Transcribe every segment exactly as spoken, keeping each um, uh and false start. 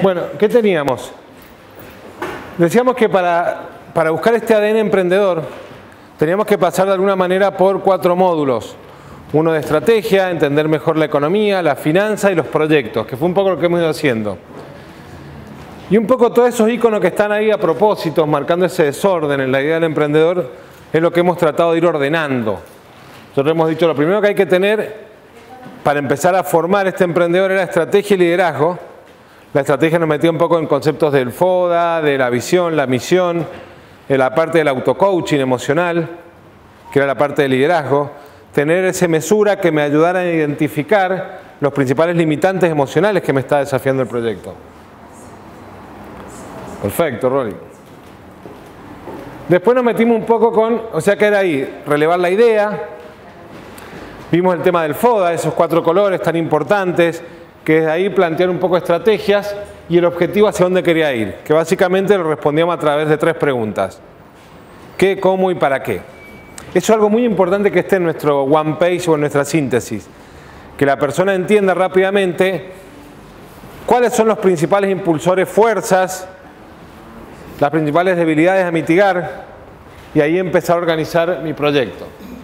Bueno, ¿qué teníamos? Decíamos que para, para buscar este A D N emprendedor teníamos que pasar de alguna manera por cuatro módulos. Uno de estrategia, entender mejor la economía, la finanza y los proyectos, que fue un poco lo que hemos ido haciendo. Y un poco todos esos iconos que están ahí a propósito, marcando ese desorden en la idea del emprendedor, es lo que hemos tratado de ir ordenando. Nosotros hemos dicho, lo primero que hay que tener para empezar a formar este emprendedor era estrategia y liderazgo. La estrategia nos metía un poco en conceptos del FODA, de la visión, la misión, de la parte del autocoaching emocional, que era la parte del liderazgo. Tener esa mesura que me ayudara a identificar los principales limitantes emocionales que me está desafiando el proyecto. Perfecto, Rolly. Después nos metimos un poco con, o sea que era ahí, relevar la idea. Vimos el tema del FODA, esos cuatro colores tan importantes, que es ahí plantear un poco estrategias y el objetivo hacia dónde quería ir, que básicamente lo respondíamos a través de tres preguntas. ¿Qué, cómo y para qué? Eso es algo muy importante que esté en nuestro one page o en nuestra síntesis. Que la persona entienda rápidamente cuáles son los principales impulsores, fuerzas, las principales debilidades a mitigar y ahí empezar a organizar mi proyecto.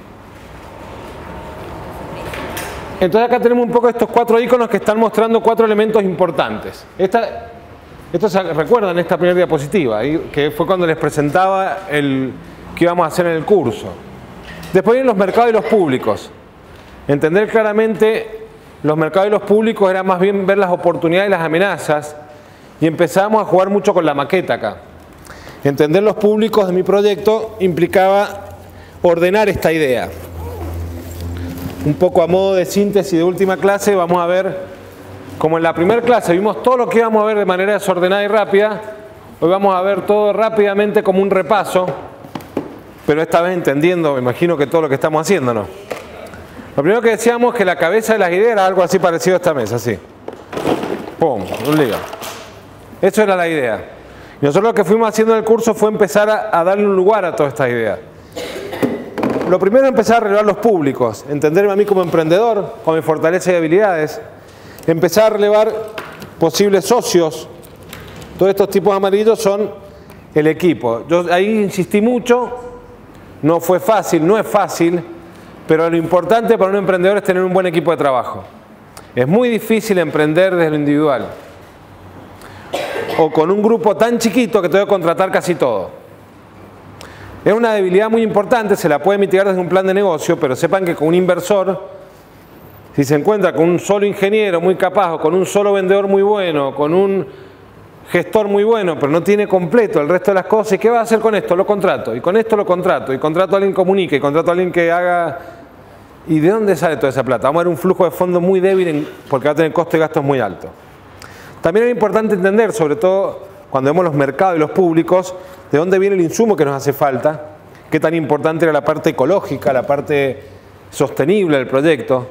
Entonces acá tenemos un poco estos cuatro iconos que están mostrando cuatro elementos importantes. Esta, esto se recuerdan esta primera diapositiva, que fue cuando les presentaba el que íbamos a hacer en el curso. Después vienen los mercados y los públicos. Entender claramente los mercados y los públicos era más bien ver las oportunidades y las amenazas y empezamos a jugar mucho con la maqueta acá. Entender los públicos de mi proyecto implicaba ordenar esta idea. Un poco a modo de síntesis de última clase, vamos a ver, como en la primera clase vimos todo lo que íbamos a ver de manera desordenada y rápida, hoy vamos a ver todo rápidamente como un repaso, pero esta vez entendiendo, me imagino que todo lo que estamos haciendo, ¿no? Lo primero que decíamos es que la cabeza de las ideas era algo así parecido a esta mesa, así. ¡Pum! Un lío. Eso era la idea. Y nosotros lo que fuimos haciendo en el curso fue empezar a, a darle un lugar a todas estas ideas. Lo primero es empezar a relevar los públicos, entenderme a mí como emprendedor, con mis fortalezas y habilidades, empezar a relevar posibles socios. Todos estos tipos amarillos son el equipo. Yo ahí insistí mucho, no fue fácil, no es fácil, pero lo importante para un emprendedor es tener un buen equipo de trabajo. Es muy difícil emprender desde lo individual. O con un grupo tan chiquito que tengo que contratar casi todo. Es una debilidad muy importante, se la puede mitigar desde un plan de negocio, pero sepan que con un inversor, si se encuentra con un solo ingeniero muy capaz, o con un solo vendedor muy bueno, con un gestor muy bueno, pero no tiene completo el resto de las cosas, ¿y qué va a hacer con esto? Lo contrato, y con esto lo contrato, y contrato a alguien que comunique, y contrato a alguien que haga... ¿Y de dónde sale toda esa plata? Vamos a ver un flujo de fondos muy débil en... porque va a tener costo y gastos muy altos. También es importante entender, sobre todo cuando vemos los mercados y los públicos, de dónde viene el insumo que nos hace falta, qué tan importante era la parte ecológica, la parte sostenible del proyecto,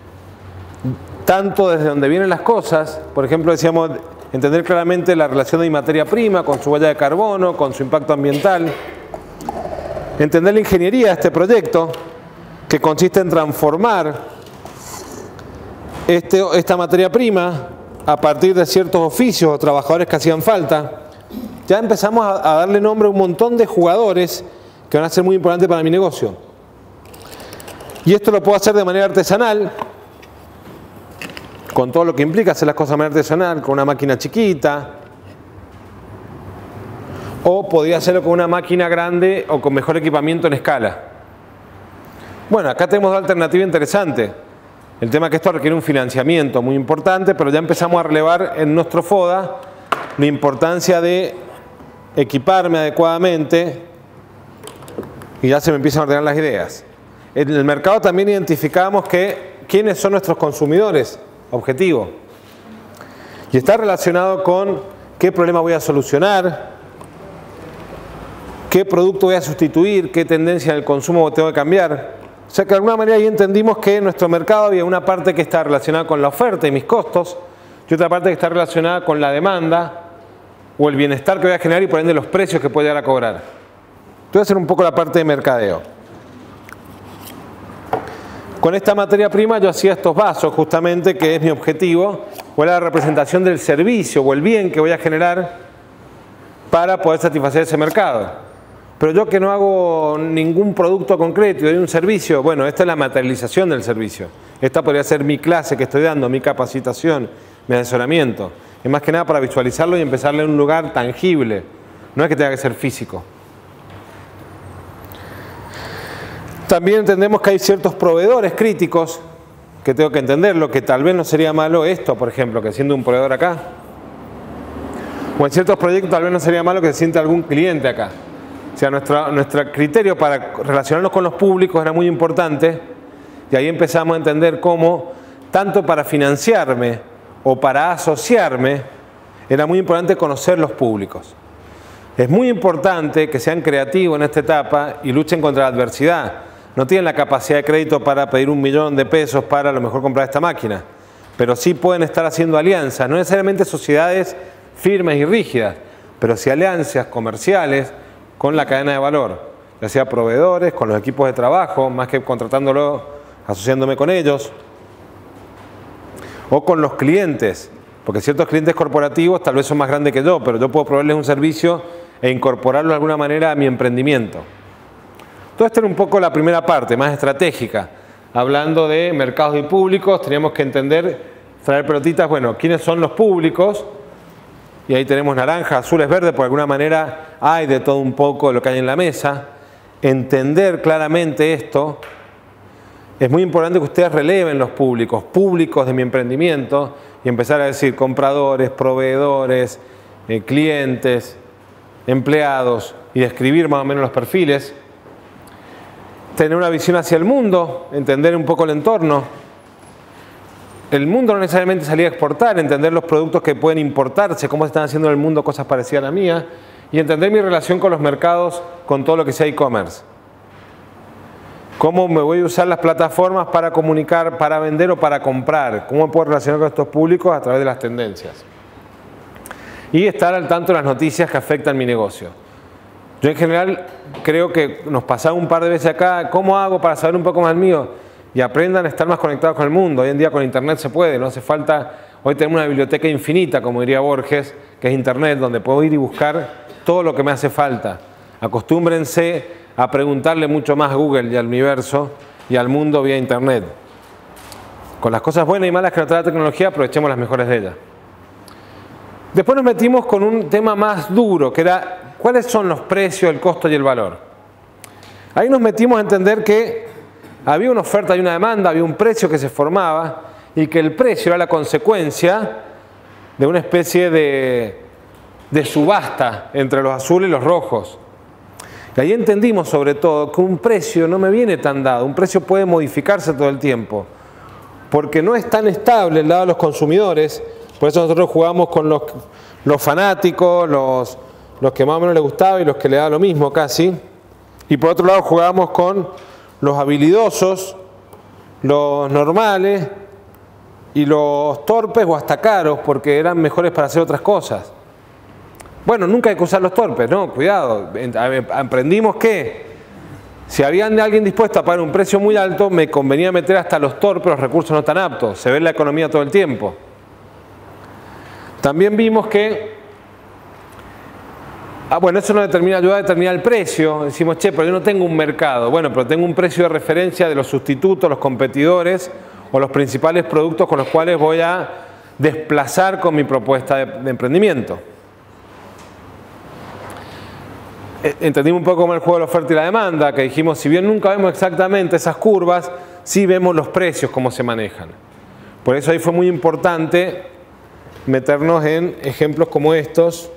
tanto desde dónde vienen las cosas, por ejemplo decíamos, entender claramente la relación de mi materia prima con su huella de carbono, con su impacto ambiental, entender la ingeniería de este proyecto, que consiste en transformar este, esta materia prima a partir de ciertos oficios o trabajadores que hacían falta. Ya empezamos a, a darle nombre a un montón de jugadores que van a ser muy importantes para mi negocio. Y esto lo puedo hacer de manera artesanal, con todo lo que implica hacer las cosas de manera artesanal, con una máquina chiquita, o podría hacerlo con una máquina grande o con mejor equipamiento en escala. Bueno, acá tenemos una alternativa interesante. El tema es que esto requiere un financiamiento muy importante, pero ya empezamos a relevar en nuestro FODA la importancia de equiparme adecuadamente y ya se me empiezan a ordenar las ideas. En el mercado también identificamos que quiénes son nuestros consumidores objetivo y está relacionado con qué problema voy a solucionar, qué producto voy a sustituir, qué tendencia del consumo tengo que cambiar. O sea que de alguna manera ahí entendimos que en nuestro mercado había una parte que está relacionada con la oferta y mis costos y otra parte que está relacionada con la demanda o el bienestar que voy a generar y por ende los precios que puedo llegar a cobrar. Voy a hacer un poco la parte de mercadeo. Con esta materia prima yo hacía estos vasos justamente, que es mi objetivo, o la representación del servicio o el bien que voy a generar para poder satisfacer ese mercado. Pero yo que no hago ningún producto concreto y doy un servicio, bueno, esta es la materialización del servicio. Esta podría ser mi clase que estoy dando, mi capacitación, mi asesoramiento. Es más que nada para visualizarlo y empezarle en un lugar tangible. No es que tenga que ser físico. También entendemos que hay ciertos proveedores críticos que tengo que entenderlo, que tal vez no sería malo esto, por ejemplo, que siendo un proveedor acá. O en ciertos proyectos tal vez no sería malo que se siente algún cliente acá. O sea, nuestro, nuestro criterio para relacionarnos con los públicos era muy importante y ahí empezamos a entender cómo, tanto para financiarme o para asociarme, era muy importante conocer los públicos. Es muy importante que sean creativos en esta etapa y luchen contra la adversidad. No tienen la capacidad de crédito para pedir un millón de pesos para a lo mejor comprar esta máquina, pero sí pueden estar haciendo alianzas, no necesariamente sociedades firmes y rígidas, pero sí alianzas comerciales con la cadena de valor, ya sea proveedores, con los equipos de trabajo, más que contratándolo, asociándome con ellos, o con los clientes, porque ciertos clientes corporativos tal vez son más grandes que yo, pero yo puedo proveerles un servicio e incorporarlo de alguna manera a mi emprendimiento. Todo esto era un poco la primera parte, más estratégica. Hablando de mercados y públicos, teníamos que entender, traer pelotitas, bueno, ¿quiénes son los públicos? Y ahí tenemos naranjas, azules, verdes, por alguna manera hay de todo un poco de lo que hay en la mesa. Entender claramente esto, es muy importante que ustedes releven los públicos, públicos de mi emprendimiento, y empezar a decir compradores, proveedores, eh, clientes, empleados, y describir más o menos los perfiles. Tener una visión hacia el mundo, entender un poco el entorno. El mundo no necesariamente salía a exportar, entender los productos que pueden importarse, cómo se están haciendo en el mundo cosas parecidas a la mía, y entender mi relación con los mercados, con todo lo que sea e-commerce. Cómo me voy a usar las plataformas para comunicar, para vender o para comprar. Cómo me puedo relacionar con estos públicos a través de las tendencias. Y estar al tanto de las noticias que afectan mi negocio. Yo en general creo que nos pasaba un par de veces acá, ¿cómo hago para saber un poco más el mío? Y aprendan a estar más conectados con el mundo. Hoy en día con internet se puede, no hace falta, hoy tenemos una biblioteca infinita, como diría Borges, que es internet, donde puedo ir y buscar todo lo que me hace falta. Acostúmbrense a preguntarle mucho más a Google y al universo y al mundo vía internet. Con las cosas buenas y malas que nos trae la tecnología, aprovechemos las mejores de ellas. Después nos metimos con un tema más duro, que era ¿cuáles son los precios, el costo y el valor? Ahí nos metimos a entender que había una oferta y una demanda, había un precio que se formaba y que el precio era la consecuencia de una especie de, de subasta entre los azules y los rojos. Y ahí entendimos sobre todo que un precio no me viene tan dado, un precio puede modificarse todo el tiempo, porque no es tan estable el lado de los consumidores. Por eso nosotros jugamos con los, los fanáticos, los, los que más o menos les gustaba y los que le da lo mismo casi. Y por otro lado jugamos con los habilidosos, los normales y los torpes o hasta caros porque eran mejores para hacer otras cosas. Bueno, nunca hay que usar los torpes, no, cuidado. Aprendimos que si había alguien dispuesto a pagar un precio muy alto, me convenía meter hasta los torpes, los recursos no tan aptos. Se ve en la economía todo el tiempo. También vimos que, ah, bueno, eso nos determina, ayuda a determinar el precio. Decimos, che, pero yo no tengo un mercado. Bueno, pero tengo un precio de referencia de los sustitutos, los competidores o los principales productos con los cuales voy a desplazar con mi propuesta de, de emprendimiento. Entendimos un poco como el juego de la oferta y la demanda, que dijimos, si bien nunca vemos exactamente esas curvas, sí vemos los precios, cómo se manejan. Por eso ahí fue muy importante meternos en ejemplos como estos.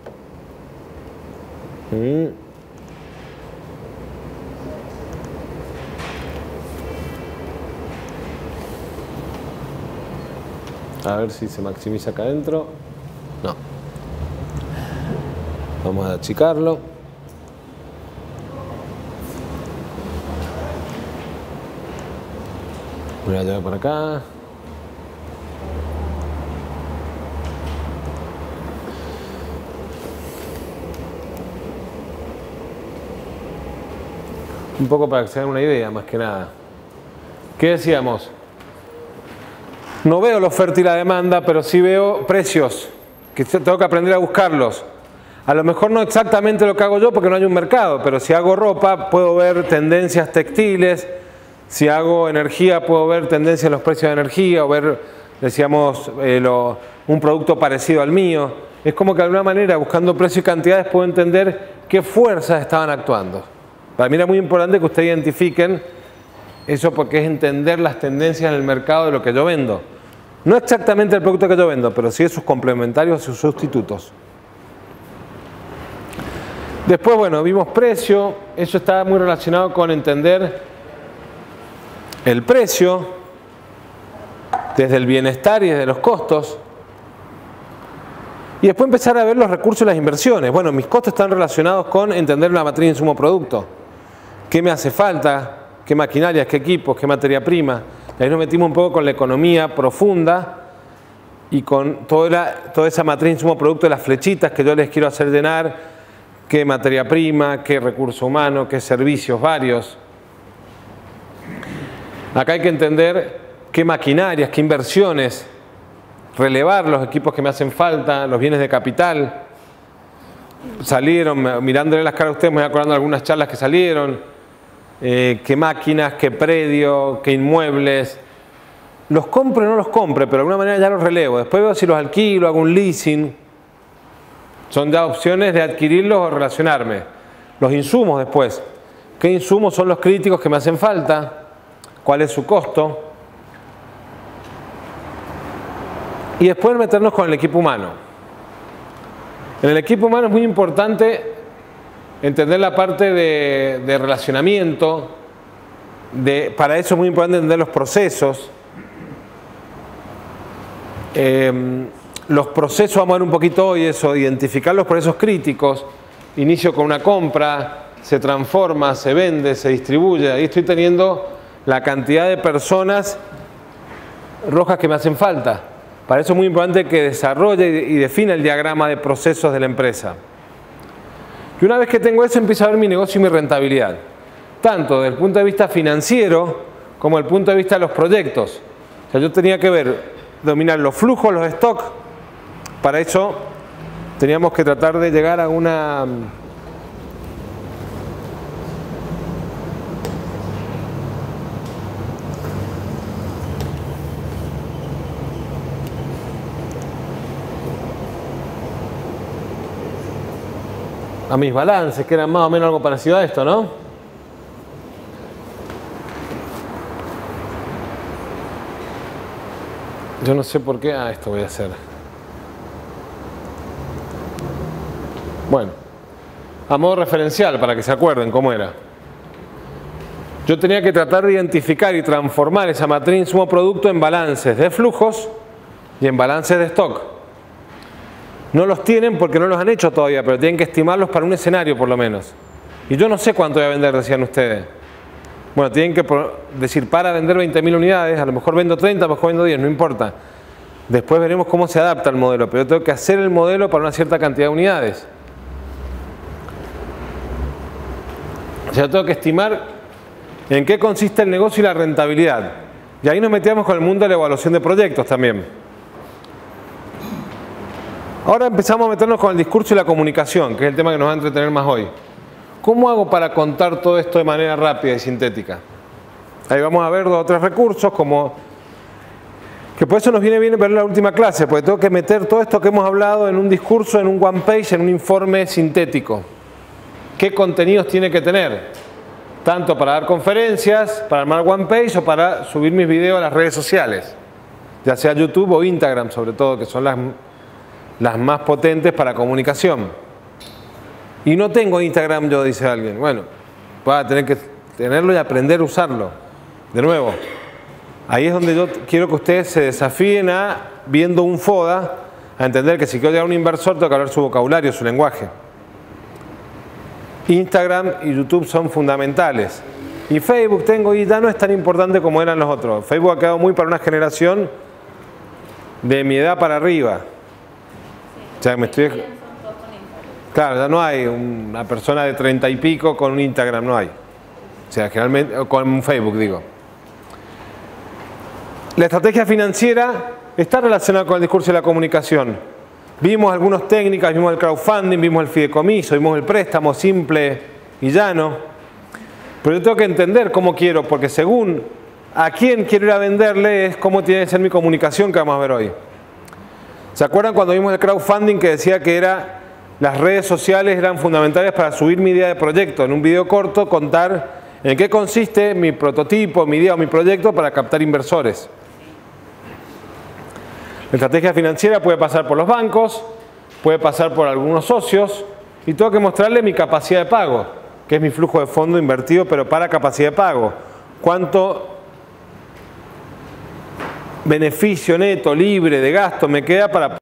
A ver si se maximiza acá adentro. No. Vamos a achicarlo. Voy a llevar por acá. Un poco para que se den una idea, más que nada. ¿Qué decíamos? No veo la oferta y la demanda, pero sí veo precios, que tengo que aprender a buscarlos. A lo mejor no exactamente lo que hago yo porque no hay un mercado, pero si hago ropa puedo ver tendencias textiles, si hago energía puedo ver tendencias en los precios de energía o ver, decíamos, eh, lo, un producto parecido al mío. Es como que de alguna manera, buscando precios y cantidades, puedo entender qué fuerzas estaban actuando. Para mí era muy importante que ustedes identifiquen eso porque es entender las tendencias en el mercado de lo que yo vendo. No exactamente el producto que yo vendo, pero sí sus complementarios y sus sustitutos. Después, bueno, vimos precio. Eso está muy relacionado con entender el precio desde el bienestar y desde los costos. Y después empezar a ver los recursos y las inversiones. Bueno, mis costos están relacionados con entender la matriz insumo-producto. ¿Qué me hace falta? ¿Qué maquinarias? ¿Qué equipos? ¿Qué materia prima? Y ahí nos metimos un poco con la economía profunda y con toda, la, toda esa matriz insumo-producto de las flechitas que yo les quiero hacer llenar. ¿Qué materia prima? ¿Qué recurso humano? ¿Qué servicios varios? Acá hay que entender qué maquinarias, qué inversiones, relevar los equipos que me hacen falta, los bienes de capital. Salieron, mirándole las caras a ustedes, me voy acordando de algunas charlas que salieron. Eh, qué máquinas, qué predio, qué inmuebles. Los compro o no los compro, pero de alguna manera ya los relevo. Después veo si los alquilo, hago un leasing. Son ya opciones de adquirirlos o relacionarme. Los insumos después. ¿Qué insumos son los críticos que me hacen falta? ¿Cuál es su costo? Y después meternos con el equipo humano. En el equipo humano es muy importante entender la parte de, de relacionamiento. De, para eso es muy importante entender los procesos. Eh, los procesos, vamos a ver un poquito hoy eso, identificar los procesos críticos. Inicio con una compra, se transforma, se vende, se distribuye. Ahí estoy teniendo la cantidad de personas rojas que me hacen falta. Para eso es muy importante que desarrolle y defina el diagrama de procesos de la empresa. Y una vez que tengo eso, empiezo a ver mi negocio y mi rentabilidad. Tanto desde el punto de vista financiero como desde el punto de vista de los proyectos. O sea, yo tenía que ver, dominar los flujos, los stocks. Para eso teníamos que tratar de llegar a una... a mis balances, que eran más o menos algo parecido a esto, ¿no? Yo no sé por qué... Ah, esto voy a hacer. Bueno, a modo referencial, para que se acuerden cómo era. Yo tenía que tratar de identificar y transformar esa matriz insumo-producto en balances de flujos y en balances de stock. No los tienen porque no los han hecho todavía, pero tienen que estimarlos para un escenario por lo menos. Y yo no sé cuánto voy a vender, decían ustedes. Bueno, tienen que decir, para vender veinte mil unidades, a lo mejor vendo treinta, a lo mejor vendo diez, no importa. Después veremos cómo se adapta el modelo, pero yo tengo que hacer el modelo para una cierta cantidad de unidades. O sea, yo tengo que estimar en qué consiste el negocio y la rentabilidad. Y ahí nos metíamos con el mundo de la evaluación de proyectos también. Ahora empezamos a meternos con el discurso y la comunicación, que es el tema que nos va a entretener más hoy. ¿Cómo hago para contar todo esto de manera rápida y sintética? Ahí vamos a ver dos o tres recursos, como que por eso nos viene bien ver la última clase, porque tengo que meter todo esto que hemos hablado en un discurso, en un one page, en un informe sintético. ¿Qué contenidos tiene que tener? Tanto para dar conferencias, para armar one page o para subir mis videos a las redes sociales, ya sea YouTube o Instagram sobre todo, que son las, las más potentes para comunicación. Y no tengo Instagram yo, dice alguien. Bueno, voy a tener que tenerlo y aprender a usarlo. De nuevo, ahí es donde yo quiero que ustedes se desafíen a, viendo un FODA, a entender que si quiero llegar a un inversor tengo que hablar su vocabulario, su lenguaje. Instagram y YouTube son fundamentales. Y Facebook tengo y ya no es tan importante como eran los otros. Facebook ha quedado muy para una generación de mi edad para arriba. O sea, me estoy... Claro, ya no hay una persona de treinta y pico con un Instagram, no hay. O sea, generalmente, con un Facebook digo. La estrategia financiera está relacionada con el discurso y la comunicación. Vimos algunas técnicas, vimos el crowdfunding, vimos el fideicomiso, vimos el préstamo simple y llano. Pero yo tengo que entender cómo quiero, porque según a quién quiero ir a venderle es cómo tiene que ser mi comunicación, que vamos a ver hoy. ¿Se acuerdan cuando vimos el crowdfunding que decía que era, las redes sociales eran fundamentales para subir mi idea de proyecto? En un video corto contar en qué consiste mi prototipo, mi idea o mi proyecto para captar inversores. La estrategia financiera puede pasar por los bancos, puede pasar por algunos socios y tengo que mostrarle mi capacidad de pago, que es mi flujo de fondo invertido, pero para capacidad de pago. Cuánto beneficio neto, libre de gasto me queda para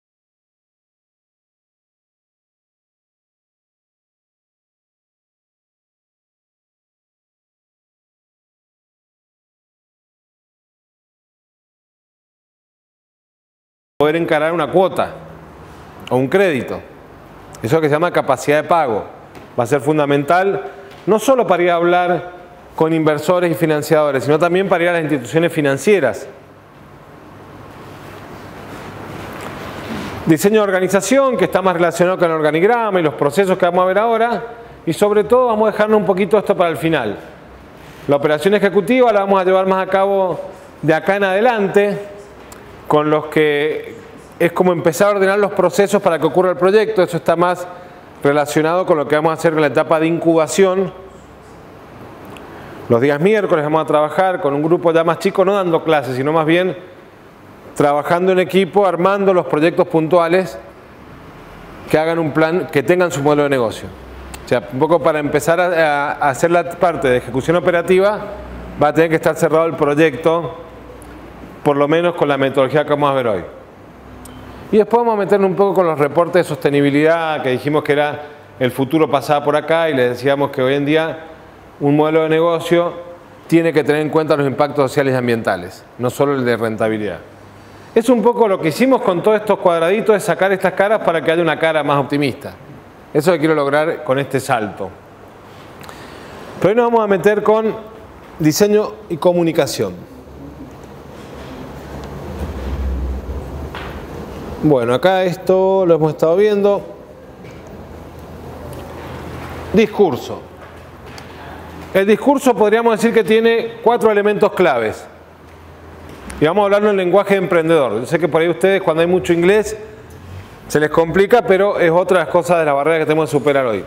poder encarar una cuota o un crédito. Eso es lo que se llama capacidad de pago. Va a ser fundamental no solo para ir a hablar con inversores y financiadores, sino también para ir a las instituciones financieras. Diseño de organización, que está más relacionado con el organigrama y los procesos que vamos a ver ahora. Y sobre todo vamos a dejarnos un poquito esto para el final. La operación ejecutiva la vamos a llevar más a cabo de acá en adelante, con los que es como empezar a ordenar los procesos para que ocurra el proyecto. Eso está más relacionado con lo que vamos a hacer en la etapa de incubación. Los días miércoles vamos a trabajar con un grupo ya más chico, no dando clases, sino más bien trabajando en equipo, armando los proyectos puntuales que hagan un plan, que tengan su modelo de negocio. O sea, un poco para empezar a, a hacer la parte de ejecución operativa, va a tener que estar cerrado el proyecto, por lo menos con la metodología que vamos a ver hoy. Y después vamos a meternos un poco con los reportes de sostenibilidad, que dijimos que era el futuro pasaba por acá, y les decíamos que hoy en día un modelo de negocio tiene que tener en cuenta los impactos sociales y ambientales, no solo el de rentabilidad. Es un poco lo que hicimos con todos estos cuadraditos, es sacar estas caras para que haya una cara más optimista. Eso es lo que quiero lograr con este salto. Pero hoy nos vamos a meter con diseño y comunicación. Bueno, acá esto lo hemos estado viendo. Discurso. El discurso podríamos decir que tiene cuatro elementos claves. Y vamos a hablarlo en lenguaje de emprendedor. Yo sé que por ahí ustedes, cuando hay mucho inglés, se les complica, pero es otra de las cosas de la barrera que tenemos que superar hoy.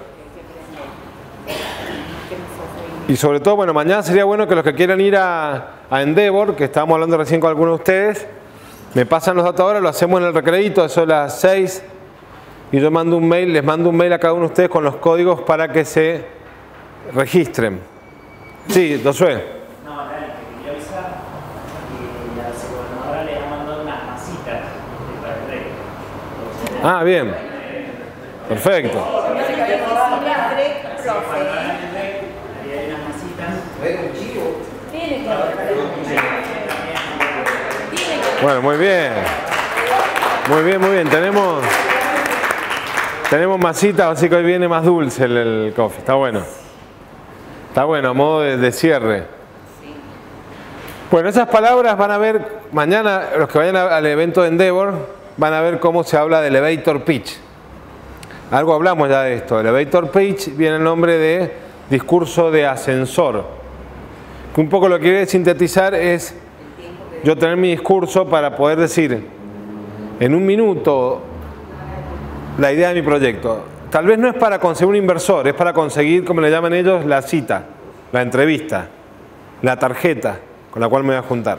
Y sobre todo, bueno, mañana sería bueno que los que quieran ir a, a Endeavor, que estábamos hablando recién con algunos de ustedes, me pasan los datos ahora, lo hacemos en el recreito, eso es las seis, y yo mando un mail, les mando un mail a cada uno de ustedes con los códigos para que se registren. Sí, Josué. No, dale, te quería avisar que la subgobernadora le ha mandado unas masitas para el rey. Ah, bien. Perfecto. Bueno, muy bien. Muy bien, muy bien. Tenemos, tenemos masitas, así que hoy viene más dulce el, el coffee. Está bueno. Está bueno, a modo de, de cierre. Bueno, esas palabras van a ver, mañana los que vayan al evento de Endeavor, van a ver cómo se habla de elevator pitch. Algo hablamos ya de esto. Elevator pitch viene el nombre de discurso de ascensor. Que un poco lo que quiere sintetizar es yo tener mi discurso para poder decir en un minuto la idea de mi proyecto. Tal vez no es para conseguir un inversor, es para conseguir, como le llaman ellos, la cita, la entrevista, la tarjeta con la cual me voy a juntar.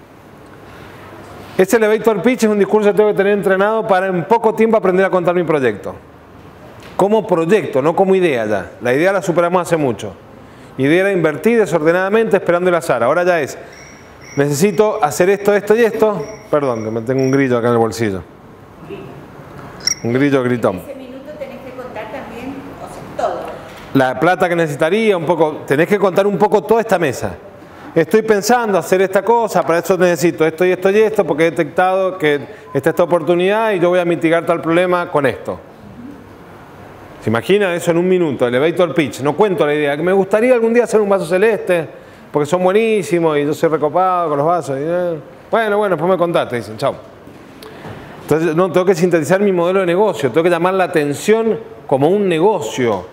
Ese elevator pitch es un discurso que tengo que tener entrenado para en poco tiempo aprender a contar mi proyecto. Como proyecto, no como idea ya. La idea la superamos hace mucho. Idea era invertir desordenadamente esperando el azar. Ahora ya es, necesito hacer esto, esto y esto. Perdón, que me tengo un grillo acá en el bolsillo. Un grillo gritón. En ese minuto tenés que contar también, o sea, todo. La plata que necesitaría, un poco, tenés que contar un poco toda esta mesa. Estoy pensando hacer esta cosa, para eso necesito esto y esto y esto, porque he detectado que está esta oportunidad y yo voy a mitigar tal problema con esto. ¿Se imagina eso en un minuto? Elevator pitch. No cuento la idea. Me gustaría algún día hacer un vaso celeste, porque son buenísimos y yo soy recopado con los vasos. Y, eh. Bueno, bueno, después me contaste, dicen, chao. Entonces, no, tengo que sintetizar mi modelo de negocio, tengo que llamar la atención como un negocio.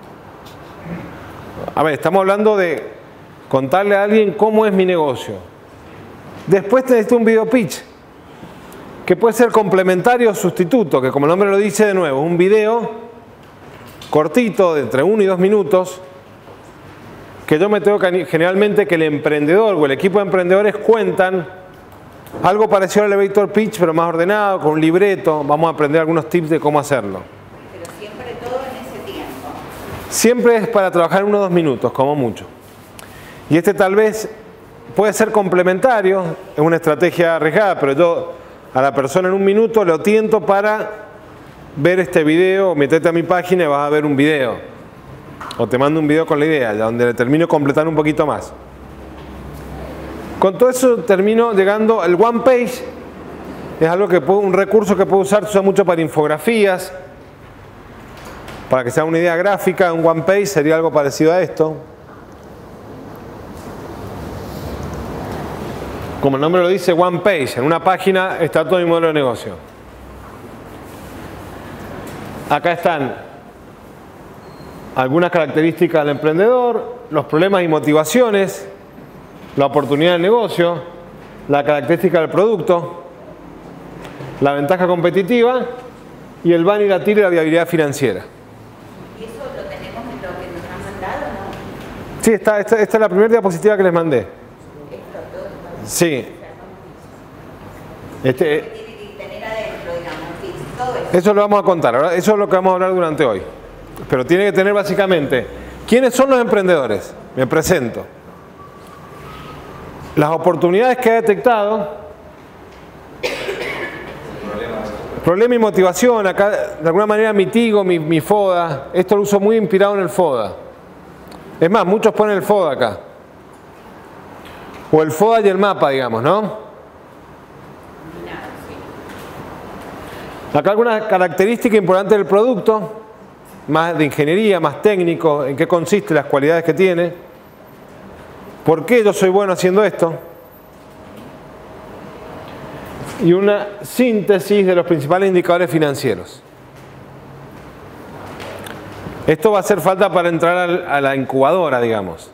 A ver, estamos hablando de contarle a alguien cómo es mi negocio. Después necesito un video pitch, que puede ser complementario o sustituto, que como el nombre lo dice de nuevo, un video cortito de entre uno y dos minutos, que yo me tengo que, generalmente que el emprendedor o el equipo de emprendedores cuentan algo parecido al elevator pitch, pero más ordenado, con un libreto. Vamos a aprender algunos tips de cómo hacerlo. Pero siempre todo en ese tiempo. Siempre es para trabajar uno o dos minutos, como mucho. Y este tal vez puede ser complementario, es una estrategia arriesgada, pero yo a la persona en un minuto le tiento para ver este video, metete a mi página y vas a ver un video. O te mando un video con la idea, donde le termino completando un poquito más. Con todo eso termino llegando al one page. Es algo que puedo, un recurso que puedo usar, se usa mucho para infografías. Para que sea una idea gráfica, un one page sería algo parecido a esto. Como el nombre lo dice, one page. En una página está todo mi modelo de negocio. Acá están algunas características del emprendedor, los problemas y motivaciones, la oportunidad del negocio, la característica del producto, la ventaja competitiva y el van y la tira y la viabilidad financiera. ¿Y eso lo tenemos en lo que nos han mandado, no? Sí, está, esta, esta es la primera diapositiva que les mandé. Esto, todo. Sí. Este, Tiene que tener adentro, digamos, sí, todo eso. eso lo vamos a contar, ¿verdad? Eso es lo que vamos a hablar durante hoy. Pero tiene que tener básicamente, ¿quiénes son los emprendedores? Me presento. Las oportunidades que he detectado, problema y motivación, acá de alguna manera mitigo mi, mi FODA, esto lo uso muy inspirado en el FODA. Es más, muchos ponen el FODA acá. O el FODA y el mapa, digamos, ¿no? Acá alguna característica importante del producto, más de ingeniería, más técnico, en qué consiste, las cualidades que tiene. ¿Por qué yo soy bueno haciendo esto? Y una síntesis de los principales indicadores financieros. Esto va a hacer falta para entrar al, a la incubadora, digamos.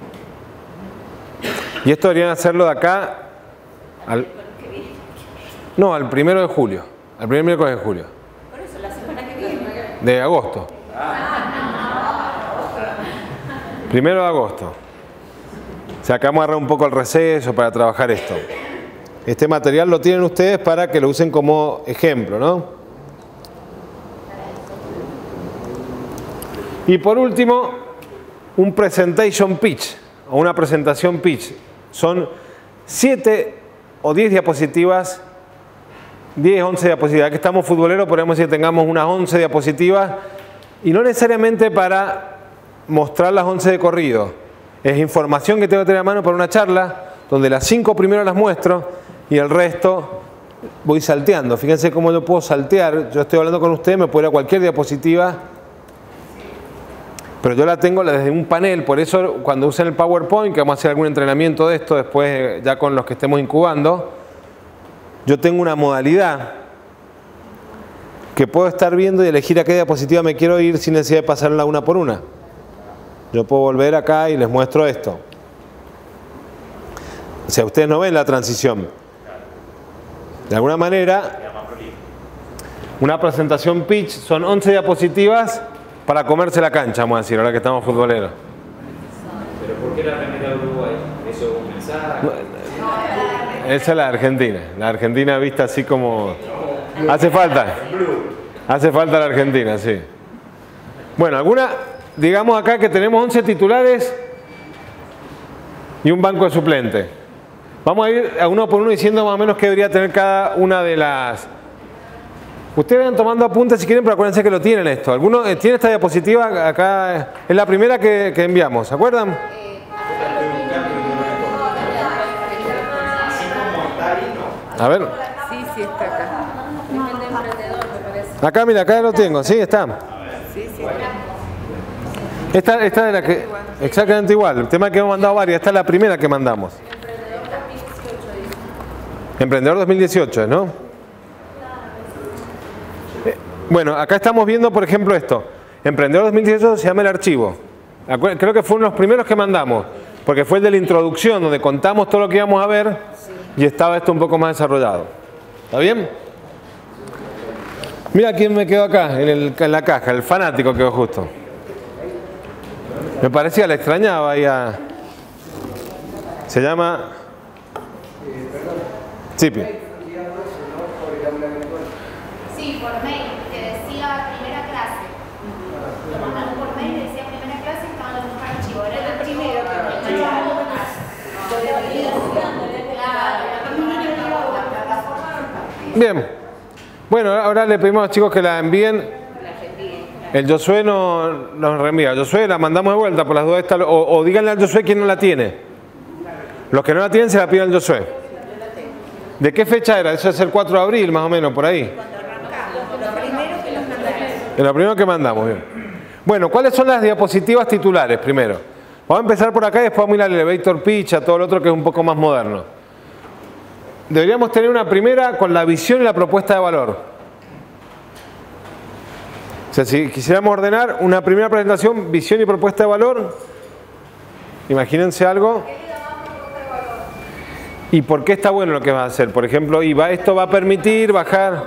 Y esto deberían hacerlo de acá al, no, al primero de julio, al primer miércoles de julio. Por eso, la semana que viene. De agosto. Primero de agosto. O sea, acá vamos a agarrar un poco el receso para trabajar esto. Este material lo tienen ustedes para que lo usen como ejemplo, ¿no? Y por último, un presentation pitch o una presentación pitch. Son siete o diez diapositivas, diez, once diapositivas. Aquí estamos futboleros, podemos decir que tengamos unas once diapositivas y no necesariamente para mostrar las once de corrido. Es información que tengo que tener a mano para una charla, donde las cinco primero las muestro y el resto voy salteando. Fíjense cómo yo puedo saltear. Yo estoy hablando con ustedes, me puedo ir a cualquier diapositiva, pero yo la tengo desde un panel. Por eso cuando usen el PowerPoint, que vamos a hacer algún entrenamiento de esto después ya con los que estemos incubando, yo tengo una modalidad que puedo estar viendo y elegir a qué diapositiva me quiero ir sin necesidad de pasarla una por una. Yo puedo volver acá y les muestro esto. O sea, ustedes no ven la transición. De alguna manera, una presentación pitch son once diapositivas para comerse la cancha, vamos a decir, ahora que estamos futboleros. ¿Pero por qué la remera de Uruguay? ¿Eso es un mensaje? Esa es la Argentina. La Argentina vista así como... Hace falta. Hace falta la Argentina, sí. Bueno, alguna... Digamos acá que tenemos once titulares y un banco de suplentes. Vamos a ir a uno por uno diciendo más o menos qué debería tener cada una de las... Ustedes vayan tomando apuntes si quieren, pero acuérdense que lo tienen esto. ¿Alguno tiene esta diapositiva? Acá es la primera que, que enviamos, ¿se acuerdan? A ver. Sí, sí, está acá. Es el de emprendedor, me parece. Acá, mira, acá lo tengo, sí, está. Sí, sí, está. Esta, esta es la que... Exactamente igual. El tema es que hemos mandado varias. Esta es la primera que mandamos. Emprendedor dos mil dieciocho, ¿no? Eh, bueno, acá estamos viendo, por ejemplo, esto. Emprendedor dos mil dieciocho se llama el archivo. Creo que fue uno de los primeros que mandamos, porque fue el de la introducción, donde contamos todo lo que íbamos a ver y estaba esto un poco más desarrollado. ¿Está bien? Mira quién me quedó acá, en, el, en la caja, el fanático quedó justo. Me parecía, le extrañaba ahí a... Se llama... Chipi. Sí, por mail, que decía primera clase. Lo mandaron por mail, decía primera clase y estaban los archivos. Era el primero que me mandaron. Bien. Bueno, ahora le pedimos a los chicos que la envíen. El Josué no nos reenvía. Josué la mandamos de vuelta por las dudas. O, o díganle al Josué quién no la tiene. Los que no la tienen se la piden al Josué. ¿De qué fecha era? Eso es el cuatro de abril, más o menos, por ahí. Lo primero que nos mandaron. Es lo primero que mandamos, bien. Bueno, ¿cuáles son las diapositivas titulares primero? Vamos a empezar por acá y después vamos a ir al elevator pitch, a todo lo otro que es un poco más moderno. Deberíamos tener una primera con la visión y la propuesta de valor. O sea, si quisiéramos ordenar una primera presentación, visión y propuesta de valor, imagínense algo. ¿Y por qué está bueno lo que vas a hacer? Por ejemplo, y va, esto va a permitir bajar...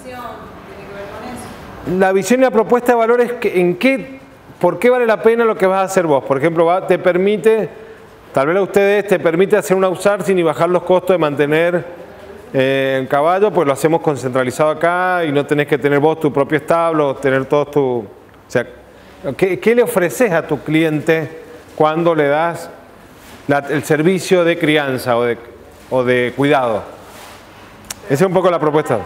La visión y la propuesta de valor es que, en qué, por qué vale la pena lo que vas a hacer vos. Por ejemplo, va, te permite, tal vez a ustedes te permite hacer un outsourcing y bajar los costos de mantener eh, el caballo, pues lo hacemos concentralizado acá y no tenés que tener vos tu propio establo, tener todos tu... O sea, ¿qué, qué le ofreces a tu cliente cuando le das la, el servicio de crianza o de, o de cuidado? Esa es un poco la propuesta.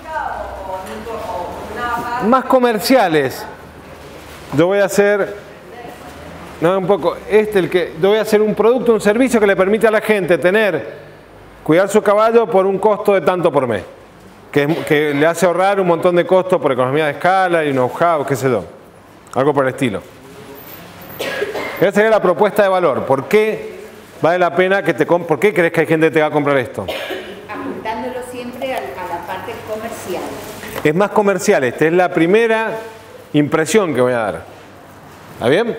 Más comerciales. Yo voy a hacer, no, un poco, este el que, yo voy a hacer un producto, un servicio que le permite a la gente tener, cuidar su caballo por un costo de tanto por mes, que, que le hace ahorrar un montón de costos por economía de escala y know-how, qué sé yo, algo por el estilo. Esa sería la propuesta de valor. ¿Por qué vale la pena que te compre? ¿Por qué crees que hay gente que te va a comprar esto? Apuntándolo siempre a, a la parte comercial. Es más comercial, esta es la primera impresión que voy a dar. ¿Está bien?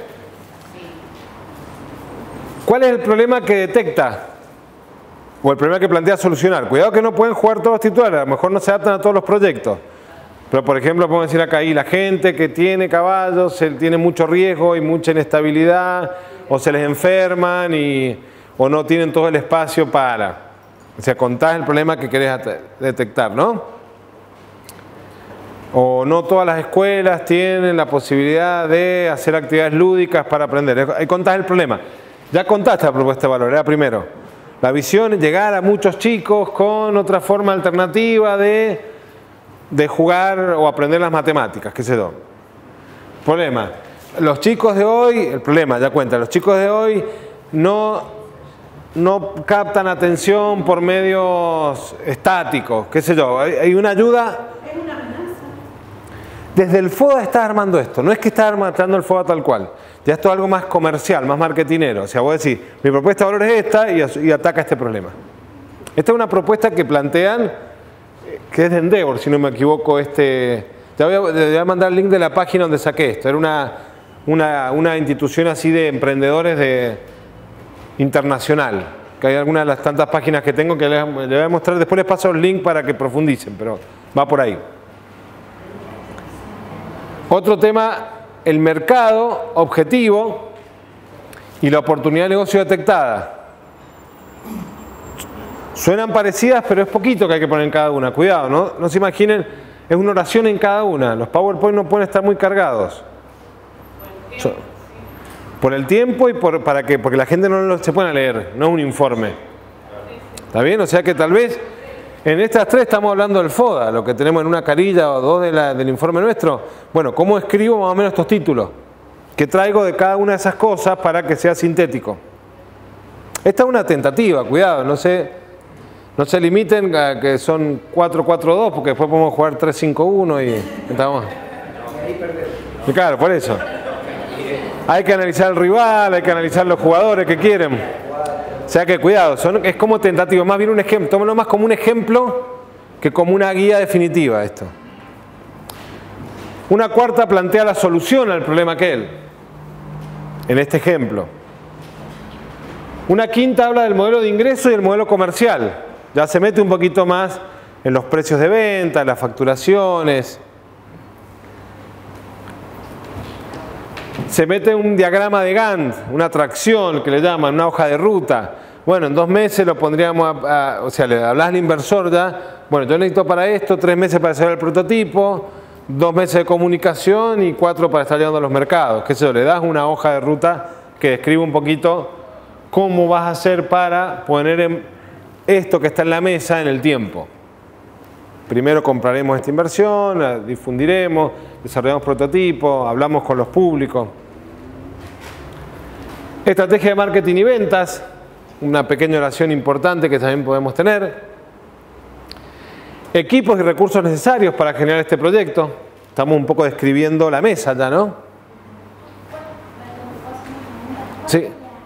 ¿Cuál es el problema que detecta? O el problema que plantea solucionar. Cuidado que no pueden jugar todos los titulares, a lo mejor no se adaptan a todos los proyectos. Pero por ejemplo, podemos decir acá, ahí la gente que tiene caballos, se, tiene mucho riesgo y mucha inestabilidad, o se les enferman y, o no tienen todo el espacio para. O sea, contás el problema que querés detectar, ¿no? O no todas las escuelas tienen la posibilidad de hacer actividades lúdicas para aprender. Ahí contás el problema. Ya contaste la propuesta de valor, era primero. La visión es llegar a muchos chicos con otra forma alternativa de, de jugar o aprender las matemáticas, qué sé yo. Problema. Los chicos de hoy, el problema, ya cuenta, los chicos de hoy no, no captan atención por medios estáticos, qué sé yo. Hay, hay una ayuda... Desde el FODA estás armando esto, no es que estás armando el FODA tal cual. Ya esto es algo más comercial, más marketinero. O sea, vos decís, mi propuesta de valor es esta y, y ataca este problema. Esta es una propuesta que plantean, que es de Endeavor, si no me equivoco. Este, ya voy a, voy a mandar el link de la página donde saqué esto. Era una, una, una institución así de emprendedores de, internacional. Que hay algunas de las tantas páginas que tengo que les, les voy a mostrar. Después les paso el link para que profundicen, pero va por ahí. Otro tema, el mercado objetivo y la oportunidad de negocio detectada. Suenan parecidas, pero es poquito que hay que poner en cada una. Cuidado, ¿no? No se imaginen, es una oración en cada una. Los PowerPoint no pueden estar muy cargados. Por el tiempo y por, para que, porque la gente no lo, se pueda leer, no es un informe. ¿Está bien? O sea que tal vez en estas tres estamos hablando del FODA, lo que tenemos en una carilla o dos de la, del informe nuestro. Bueno, ¿cómo escribo más o menos estos títulos? ¿Qué traigo de cada una de esas cosas para que sea sintético? Esta es una tentativa, cuidado, no se, no se limiten a que son cuatro cuatro dos, porque después podemos jugar tres cinco uno y estamos. Y claro, por eso. Hay que analizar el rival, hay que analizar los jugadores que quieren. sea que cuidado, son, es como tentativo, más bien un ejemplo, tómalo más como un ejemplo que como una guía definitiva esto. Una cuarta plantea la solución al problema aquel, en este ejemplo. Una quinta habla del modelo de ingreso y el modelo comercial. Ya se mete un poquito más en los precios de venta, en las facturaciones. Se mete un diagrama de Gantt, una tracción que le llaman, una hoja de ruta. Bueno, en dos meses lo pondríamos, a, a, o sea, le hablas al inversor ya, bueno, yo necesito para esto tres meses para hacer el prototipo, dos meses de comunicación y cuatro para estar llegando a los mercados. ¿Qué sé yo? Le das una hoja de ruta que describe un poquito cómo vas a hacer para poner en esto que está en la mesa en el tiempo. Primero compraremos esta inversión, la difundiremos, desarrollamos prototipos, hablamos con los públicos. Estrategia de marketing y ventas, una pequeña oración importante que también podemos tener. Equipos y recursos necesarios para generar este proyecto. Estamos un poco describiendo la mesa ya, ¿no? Sí.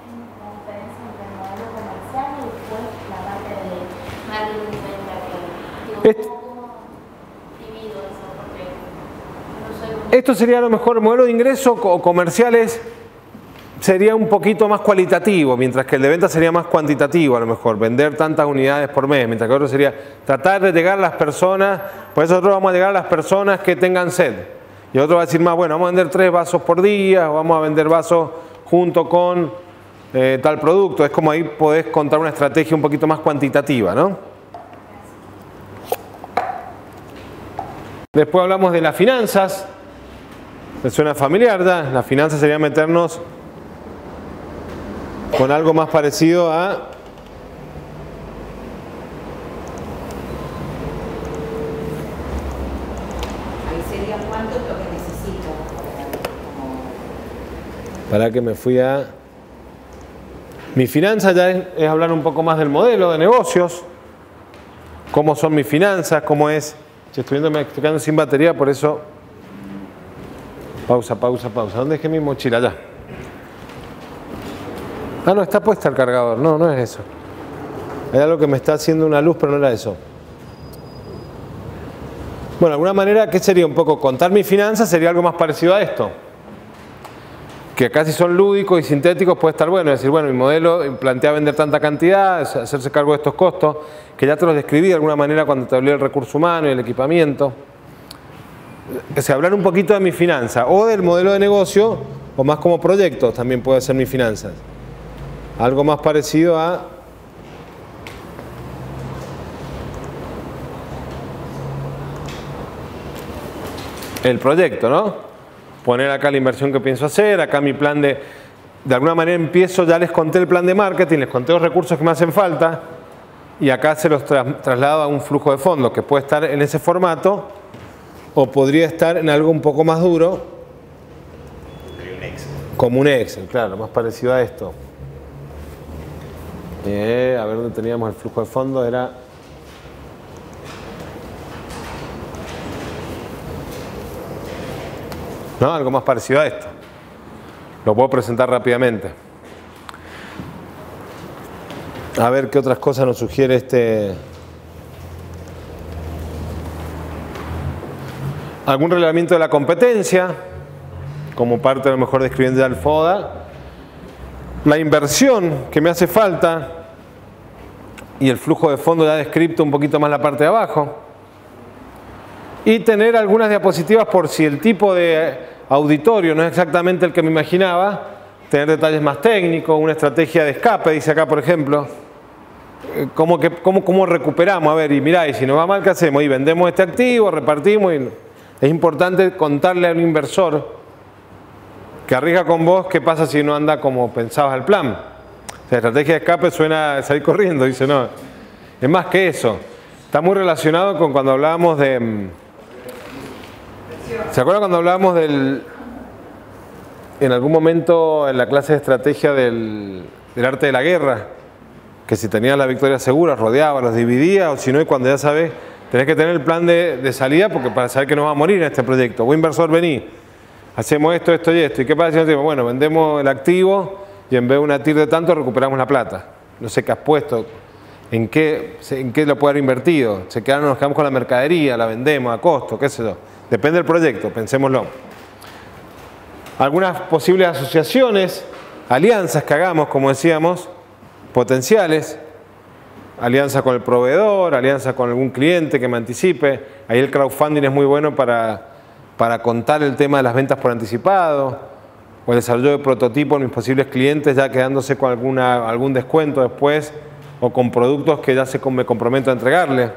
Esto sería a lo mejor, el modelo de ingreso o comerciales sería un poquito más cualitativo, mientras que el de venta sería más cuantitativo a lo mejor, vender tantas unidades por mes, mientras que otro sería tratar de llegar a las personas, por eso nosotros vamos a llegar a las personas que tengan sed. Y otro va a decir más, bueno, vamos a vender tres vasos por día, o vamos a vender vasos junto con eh, tal producto. Es como ahí podés contar una estrategia un poquito más cuantitativa, ¿no? Después hablamos de las finanzas. ¿Les suena familiar ya? Las finanzas sería meternos con algo más parecido a ahí sería cuánto es lo que necesito. Para que me fui a mi finanza ya es, es hablar un poco más del modelo de negocios, cómo son mis finanzas, cómo es. Si estoy viendo, me estoy quedando sin batería, por eso pausa, pausa, pausa. ¿Dónde dejé mi mochila? Allá. Ah, no, está puesta el cargador. No, no es eso. Hay algo que me está haciendo una luz, pero no era eso. Bueno, de alguna manera, ¿qué sería un poco? Contar mis finanzas sería algo más parecido a esto. Que casi son lúdicos y sintéticos, puede estar bueno. Es decir, bueno, mi modelo plantea vender tanta cantidad, hacerse cargo de estos costos, que ya te los describí de alguna manera cuando te hablé del recurso humano y el equipamiento. O sea, hablar un poquito de mi finanza o del modelo de negocio, o más como proyectos también puede ser mis finanzas. Algo más parecido a el proyecto, ¿no? Poner acá la inversión que pienso hacer, acá mi plan de... De alguna manera empiezo, ya les conté el plan de marketing, les conté los recursos que me hacen falta y acá se los tra traslado a un flujo de fondos que puede estar en ese formato o podría estar en algo un poco más duro, como un Excel, claro, más parecido a esto. Eh, a ver dónde teníamos el flujo de fondos, era... ¿No? Algo más parecido a esto. Lo puedo presentar rápidamente. A ver qué otras cosas nos sugiere este... Algún relevamiento de la competencia, como parte a lo mejor de escribiendo ya el FODA. La inversión que me hace falta y el flujo de fondo ya descrito un poquito más la parte de abajo. Y tener algunas diapositivas por si el tipo de auditorio no es exactamente el que me imaginaba, tener detalles más técnicos, una estrategia de escape, dice acá por ejemplo. ¿Cómo, que, cómo, cómo recuperamos? A ver, y mirá, y si nos va mal, ¿qué hacemos? Y vendemos este activo, repartimos. Y es importante contarle a un inversor que arriesga con vos qué pasa si no anda como pensabas el plan. O sea, la estrategia de escape suena a salir corriendo, dice no. Es más que eso. Está muy relacionado con cuando hablábamos de... ¿Se acuerdan cuando hablábamos del... En algún momento en la clase de estrategia del, del arte de la guerra? Que si tenías la victoria segura, rodeaba, los dividía, o si no, y cuando ya sabes, tenés que tener el plan de, de salida porque para saber que no va a morir en este proyecto. Vos inversor, vení, hacemos esto, esto y esto. ¿Y qué pasa si no decimos? Bueno, vendemos el activo y en vez de una T I R de tanto recuperamos la plata. no sé qué has puesto, en qué, en qué lo puede haber invertido. Se quedaron, nos quedamos con la mercadería, la vendemos a costo, qué sé yo. Depende del proyecto, pensémoslo. Algunas posibles asociaciones, alianzas que hagamos, como decíamos, potenciales. Alianza con el proveedor, alianza con algún cliente que me anticipe. Ahí el crowdfunding es muy bueno para, para contar el tema de las ventas por anticipado, o el desarrollo de prototipos en mis posibles clientes, ya quedándose con alguna, algún descuento después, o con productos que ya se, me comprometo a entregarle.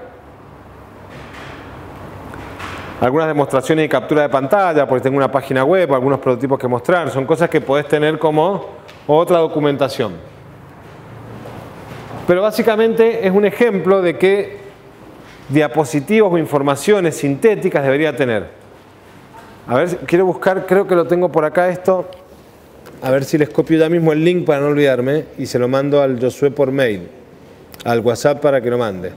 Algunas demostraciones y captura de pantalla, porque tengo una página web, algunos prototipos que mostrar. Son cosas que podés tener como otra documentación. Pero básicamente es un ejemplo de qué diapositivos o informaciones sintéticas debería tener. A ver, quiero buscar, creo que lo tengo por acá esto. A ver si les copio ya mismo el link para no olvidarme y se lo mando al Josué por mail, al WhatsApp para que lo mande.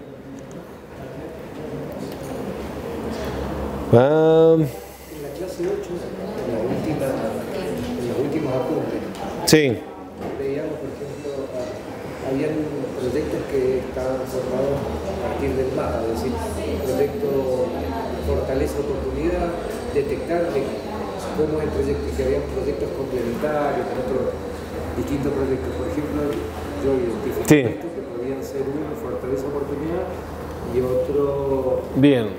Ah, En la clase ocho, en, la última, en los últimos apuntes, sí. veíamos, por ejemplo, a, habían proyectos que estaban formados a partir del mapa, es decir, proyecto fortaleza, oportunidad, detectar de cómo es el proyecto, y que había proyectos complementarios con otros distintos proyectos. Por ejemplo, yo identifiqué Sí. estos que podían ser uno, fortaleza, oportunidad, y otro... Bien.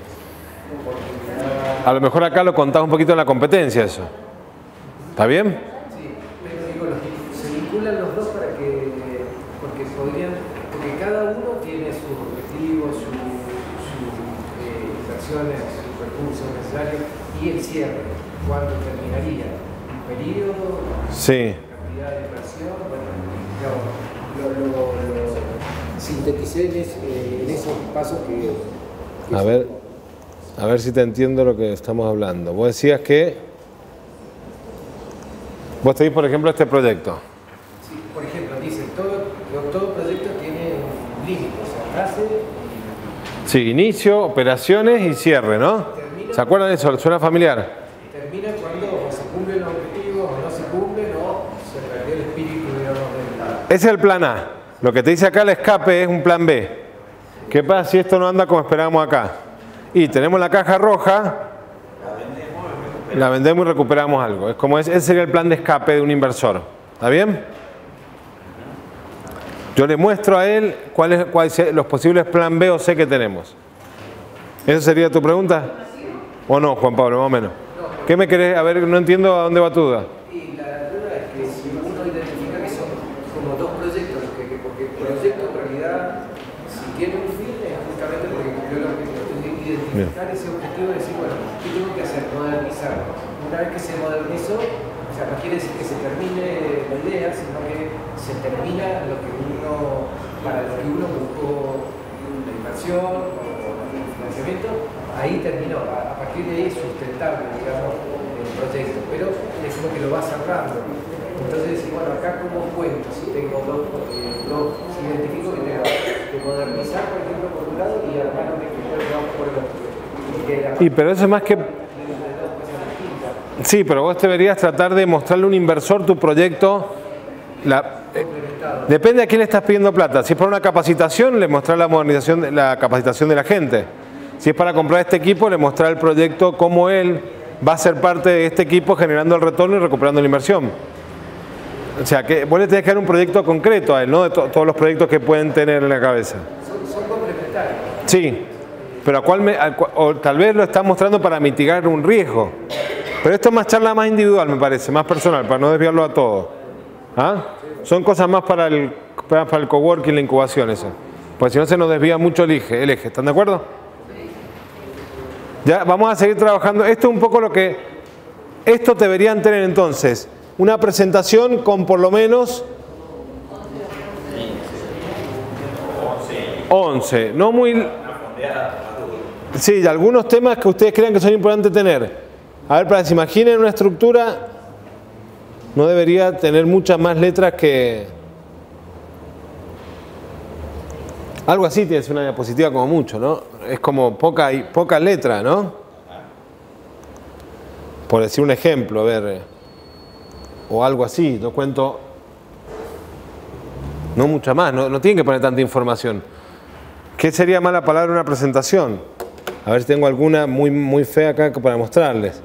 A lo mejor acá lo contás un poquito en la competencia eso. ¿Está bien? Sí, pero digo, los- se vinculan los dos para que, porque podrían, porque cada uno tiene sus objetivos, sus sus, eh, inversiones, sus recursos necesarios y el cierre, cuándo terminaría, un periodo, Sí. cantidad de inversión, bueno, digamos, lo, lo, lo sinteticé en, es- eh, en esos pasos que, que A ver. A ver si te entiendo lo que estamos hablando. Vos decías que... Vos tenés, por ejemplo, este proyecto. Sí, por ejemplo, dice, todo, todo proyecto tiene un límite, o sea, nace y Sí, inicio, operaciones y cierre, ¿no? ¿Se acuerdan de eso? ¿Suena familiar? termina cuando o se cumplen los objetivos o no se cumplen o se perdió el espíritu, digamos, del... Ese es el plan A. Lo que te dice acá el escape es un plan B. ¿Qué pasa si esto no anda como esperábamos acá? Y tenemos la caja roja, la vendemos y recuperamos algo. Es como ese, ese sería el plan de escape de un inversor. ¿Está bien? Yo le muestro a él cuáles cuáles los posibles plan B o C que tenemos. ¿Esa sería tu pregunta? ¿O no, Juan Pablo, más o menos? ¿Qué me querés? A ver, no entiendo a dónde va tu duda. Y la duda es que si uno identifica que son como dos proyectos, que, que- porque el proyecto en realidad, si tiene un fin, es justamente porque cumplió el objetivo. Identificar ese objetivo y decir, bueno, ¿qué tengo que hacer? Modernizar. Una vez que se modernizó, o sea, no quiere decir que se termine la idea, sino que se termina lo que uno, para lo que uno buscó la inversión o el financiamiento, ahí terminó. A, a partir de ahí es sustentable, digamos, el proyecto, pero es como que lo va cerrando. Entonces, decir, bueno, acá como cuento, si tengo dos, eh, dos si identifico que tengo que modernizar, por ejemplo, por un lado, y armar un equipo por el otro. Y, que la- Y pero eso es más que... Sí, pero vos deberías tratar de mostrarle a un inversor tu proyecto. La, eh, depende a quién le estás pidiendo plata. Si es para una capacitación, le mostrás la modernización, de- la capacitación de la gente. Si es para comprar este equipo, le mostrás el proyecto, cómo él va a ser parte de este equipo generando el retorno y recuperando la inversión. O sea, que vos le tenés que dar un proyecto concreto a él, no de to- todos los proyectos que pueden tener en la cabeza. son, son complementarios. Sí, pero a cuál me, al cua- o tal vez lo está mostrando para mitigar un riesgo. Pero esto es más charla más individual, me parece, más personal, para no desviarlo a todo. ¿Ah? Son cosas más para el, para el coworking, la incubación, eso. Porque si no se nos desvía mucho el eje, el eje. ¿Están de acuerdo? Ya, vamos a seguir trabajando. Esto es un poco lo que... Esto deberían tener entonces una presentación con por lo menos once. No muy... Sí, de algunos temas que ustedes crean que son importantes tener. A ver, para que se imaginen una estructura, no debería tener muchas más letras que... Algo así tiene que ser una diapositiva como mucho, ¿no? Es como poca, poca letra, ¿no? Por decir un ejemplo, a ver... O algo así, yo cuento... No mucha más, no, no tienen que poner tanta información. ¿Qué sería mala palabra en una presentación? A ver si tengo alguna muy, muy fea acá para mostrarles.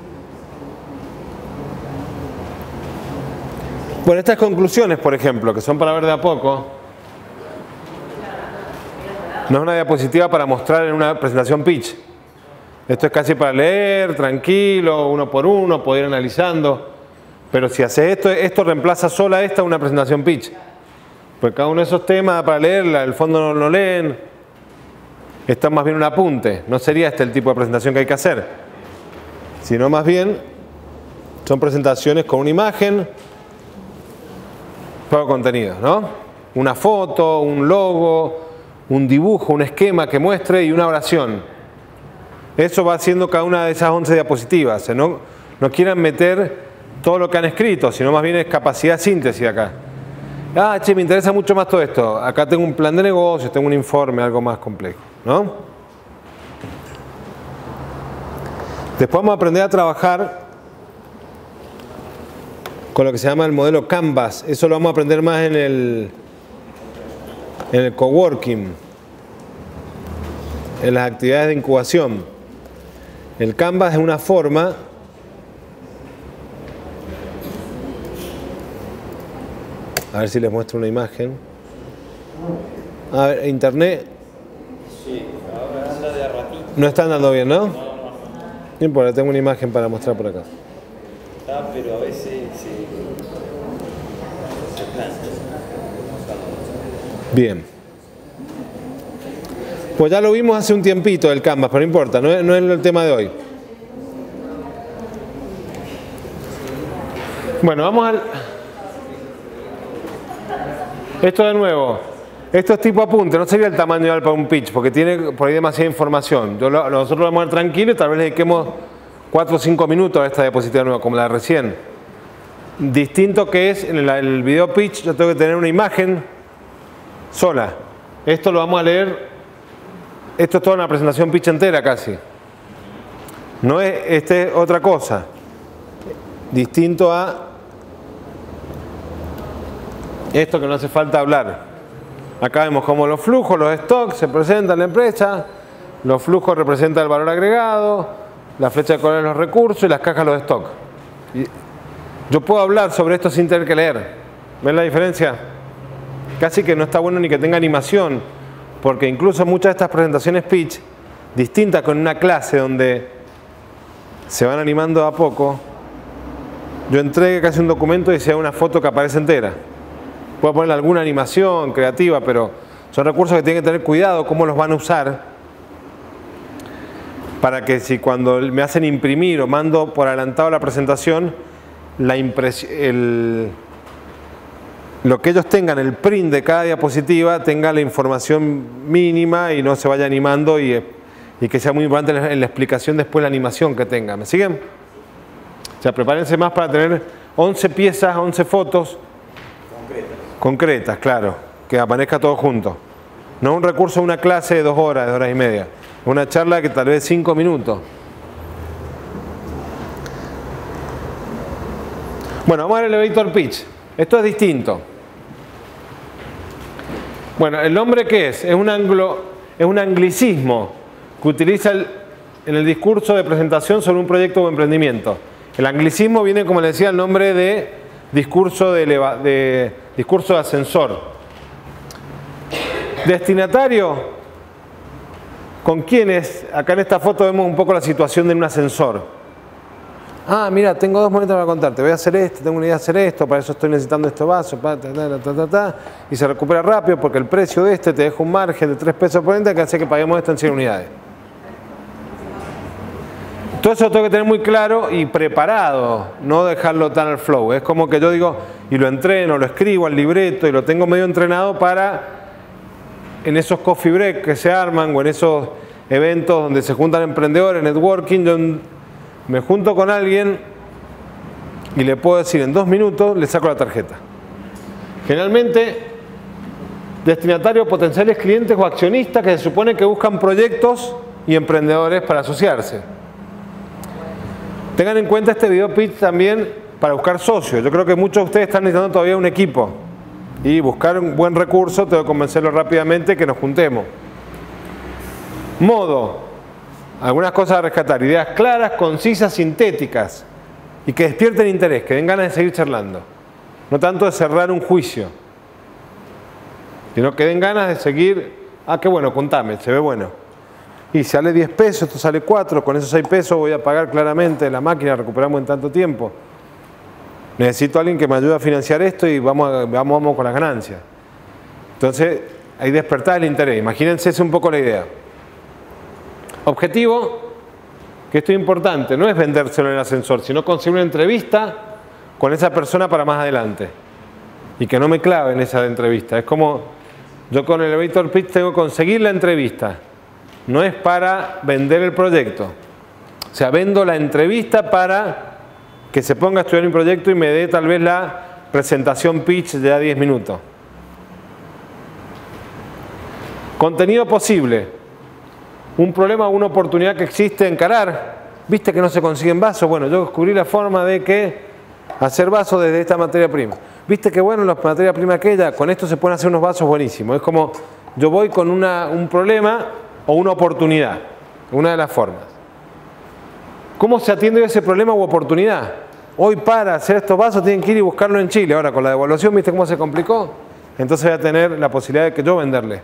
Bueno, estas conclusiones, por ejemplo, que son para ver de a poco, no es una diapositiva para mostrar en una presentación pitch. Esto es casi para leer, tranquilo, uno por uno, poder ir analizando. Pero si haces esto, esto reemplaza sola esta una presentación pitch. Porque cada uno de esos temas para leerla, el fondo no lo leen. Esto es más bien un apunte. No sería este el tipo de presentación que hay que hacer. Sino más bien son presentaciones con una imagen, todo contenido, ¿no? Una foto, un logo, un dibujo, un esquema que muestre y una oración. Eso va haciendo cada una de esas once diapositivas. No, no quieran meter todo lo que han escrito, sino más bien es capacidad de síntesis acá. Ah, che, me interesa mucho más todo esto. Acá tengo un plan de negocios, tengo un informe, algo más complejo, ¿no? Después vamos a aprender a trabajar con lo que se llama el modelo Canvas. Eso lo vamos a aprender más en el, en el coworking, en las actividades de incubación. El Canvas es una forma a ver si les muestro una imagen. A ver, internet. Sí, ahora anda de a ratito. No está andando bien, ¿no? No, no, no. No importa, tengo una imagen para mostrar por acá. Está, pero a veces se, se plancha. Bien. Pues ya lo vimos hace un tiempito el Canvas, pero no importa, no es, no es el tema de hoy. Bueno, vamos al... Esto de nuevo, esto es tipo apunte, no sería el tamaño ideal para un pitch, porque tiene por ahí demasiada información. Yo lo, nosotros lo vamos a ver tranquilo y tal vez le dediquemos cuatro o cinco minutos a esta diapositiva nueva, como la de recién. Distinto que es, en el, el video pitch yo tengo que tener una imagen sola. Esto lo vamos a leer, esto es toda una presentación pitch entera casi. No es, este es otra cosa. Distinto a esto que no hace falta hablar. Acá vemos cómo los flujos, los stocks se presentan en la empresa, los flujos representan el valor agregado, la flecha de color los recursos y las cajas los stocks. Y yo puedo hablar sobre esto sin tener que leer. ¿Ven la diferencia? Casi que no está bueno ni que tenga animación, porque incluso muchas de estas presentaciones pitch, distintas con una clase donde se van animando a poco, yo entregué casi un documento y sea una foto que aparece entera. Puedo ponerle alguna animación creativa, pero son recursos que tienen que tener cuidado cómo los van a usar para que si cuando me hacen imprimir o mando por adelantado la presentación, la impresión, el, lo que ellos tengan, el print de cada diapositiva, tenga la información mínima y no se vaya animando y, y que sea muy importante en la, en la explicación después la animación que tenga. ¿Me siguen? O sea, prepárense más para tener once piezas, once fotos concretas, claro, que aparezca todo junto. No un recurso de una clase de dos horas, de horas y media. Una charla que tal vez cinco minutos. Bueno, vamos a ver el elevator pitch. Esto es distinto. Bueno, ¿el nombre qué es? Es un, anglo, es un anglicismo que utiliza el, en el discurso de presentación sobre un proyecto o emprendimiento. El anglicismo viene, como les decía, el nombre de discurso de, eleva, de discurso de ascensor. Destinatario, ¿con quiénes? Acá en esta foto vemos un poco la situación de un ascensor. Ah, mira, tengo dos monedas para contarte. Voy a hacer esto, tengo una idea de hacer esto, para eso estoy necesitando este vaso, ta, ta, ta, ta, ta, ta, y se recupera rápido porque el precio de este te deja un margen de tres pesos por ente que hace que paguemos esto en cien unidades. Todo eso lo tengo que tener muy claro y preparado, no dejarlo tan al flow. Es como que yo digo, y lo entreno, lo escribo al libreto y lo tengo medio entrenado para en esos coffee break que se arman o en esos eventos donde se juntan emprendedores, networking, yo me junto con alguien y le puedo decir en dos minutos, le saco la tarjeta. Generalmente, destinatarios potenciales clientes o accionistas que se supone que buscan proyectos y emprendedores para asociarse. Tengan en cuenta este video pitch también para buscar socios. Yo creo que muchos de ustedes están necesitando todavía un equipo. y buscar un buen recurso, tengo que convencerlo rápidamente que nos juntemos. Modo. Algunas cosas a rescatar. Ideas claras, concisas, sintéticas y que despierten interés, que den ganas de seguir charlando. No tanto de cerrar un juicio, sino que den ganas de seguir. Ah, qué bueno, contame, se ve bueno. Y sale diez pesos, esto sale cuatro, con esos seis pesos voy a pagar claramente la máquina, recuperamos en tanto tiempo. Necesito a alguien que me ayude a financiar esto y vamos, a, vamos, vamos con las ganancias. Entonces, hay despertar el interés. Imagínense, es un poco la idea. Objetivo, que esto es importante, no es vendérselo en el ascensor, sino conseguir una entrevista con esa persona para más adelante. Y que no me clave en esa entrevista. Es como, yo con el elevator pitch tengo que conseguir la entrevista. No es para vender el proyecto. O sea, vendo la entrevista para que se ponga a estudiar mi proyecto y me dé tal vez la presentación pitch de a diez minutos. Contenido posible. Un problema o una oportunidad que existe encarar. ¿Viste que no se consiguen vasos? Bueno, yo descubrí la forma de que hacer vasos desde esta materia prima. ¿Viste que bueno, la materia prima aquella, con esto se pueden hacer unos vasos buenísimos? Es como, yo voy con una, un problema o una oportunidad. Una de las formas. ¿Cómo se atiende ese problema u oportunidad? Hoy para hacer estos vasos tienen que ir y buscarlo en Chile. Ahora con la devaluación, ¿viste cómo se complicó? Entonces voy a tener la posibilidad de que yo venderle.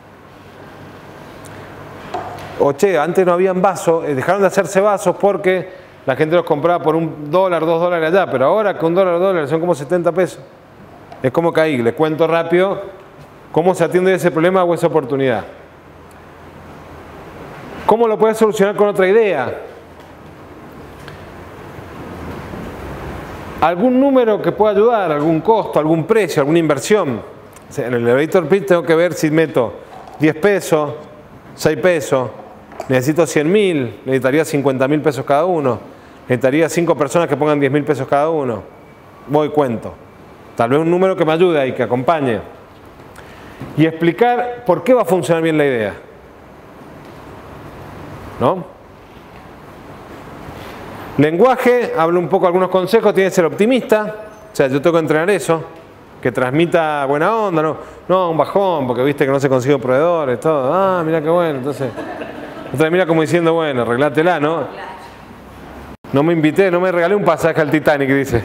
O che, antes no habían vasos, dejaron de hacerse vasos porque la gente los compraba por un dólar, dos dólares allá, pero ahora que un dólar, dos dólares son como setenta pesos. Es como que ahí, les cuento rápido cómo se atiende ese problema o esa oportunidad. ¿Cómo lo puedes solucionar con otra idea? Algún número que pueda ayudar, algún costo, algún precio, alguna inversión. En el elevator pitch tengo que ver si meto diez pesos, seis pesos, necesito cien mil, necesitaría cincuenta mil pesos cada uno, necesitaría cinco personas que pongan diez mil pesos cada uno. Voy y cuento. Tal vez un número que me ayude y que acompañe. Y explicar por qué va a funcionar bien la idea. ¿No? Lenguaje, hablo un poco de algunos consejos, tiene que ser optimista. O sea, yo tengo que entrenar eso, que transmita buena onda, no, no un bajón, porque viste que no se consigue proveedores, todo. Ah, mira qué bueno, entonces... Entonces mira como diciendo, bueno, arreglátela, ¿no? No me invité, no me regalé un pasaje al Titanic, dice.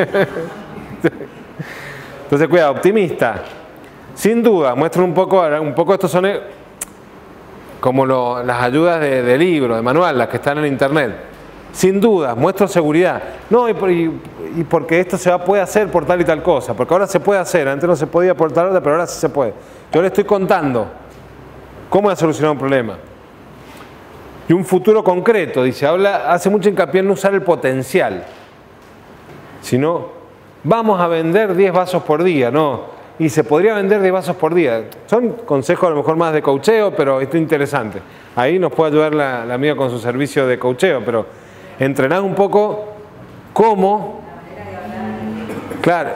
Entonces, cuidado, optimista. Sin duda, muestro un poco, un poco estos son como lo, las ayudas de, de libro, de manual, las que están en internet. Sin duda, muestro seguridad. No, y, y, y porque esto se va, puede hacer por tal y tal cosa, porque ahora se puede hacer, antes no se podía por tal otra, pero ahora sí se puede. Yo le estoy contando cómo ha solucionado un problema. Y un futuro concreto, dice, habla, hace mucho hincapié en no usar el potencial, sino vamos a vender diez vasos por día, no, y se podría vender diez vasos por día. Son consejos a lo mejor más de coacheo, pero esto es interesante. Ahí nos puede ayudar la, la amiga con su servicio de coacheo, pero entrenar un poco cómo, claro,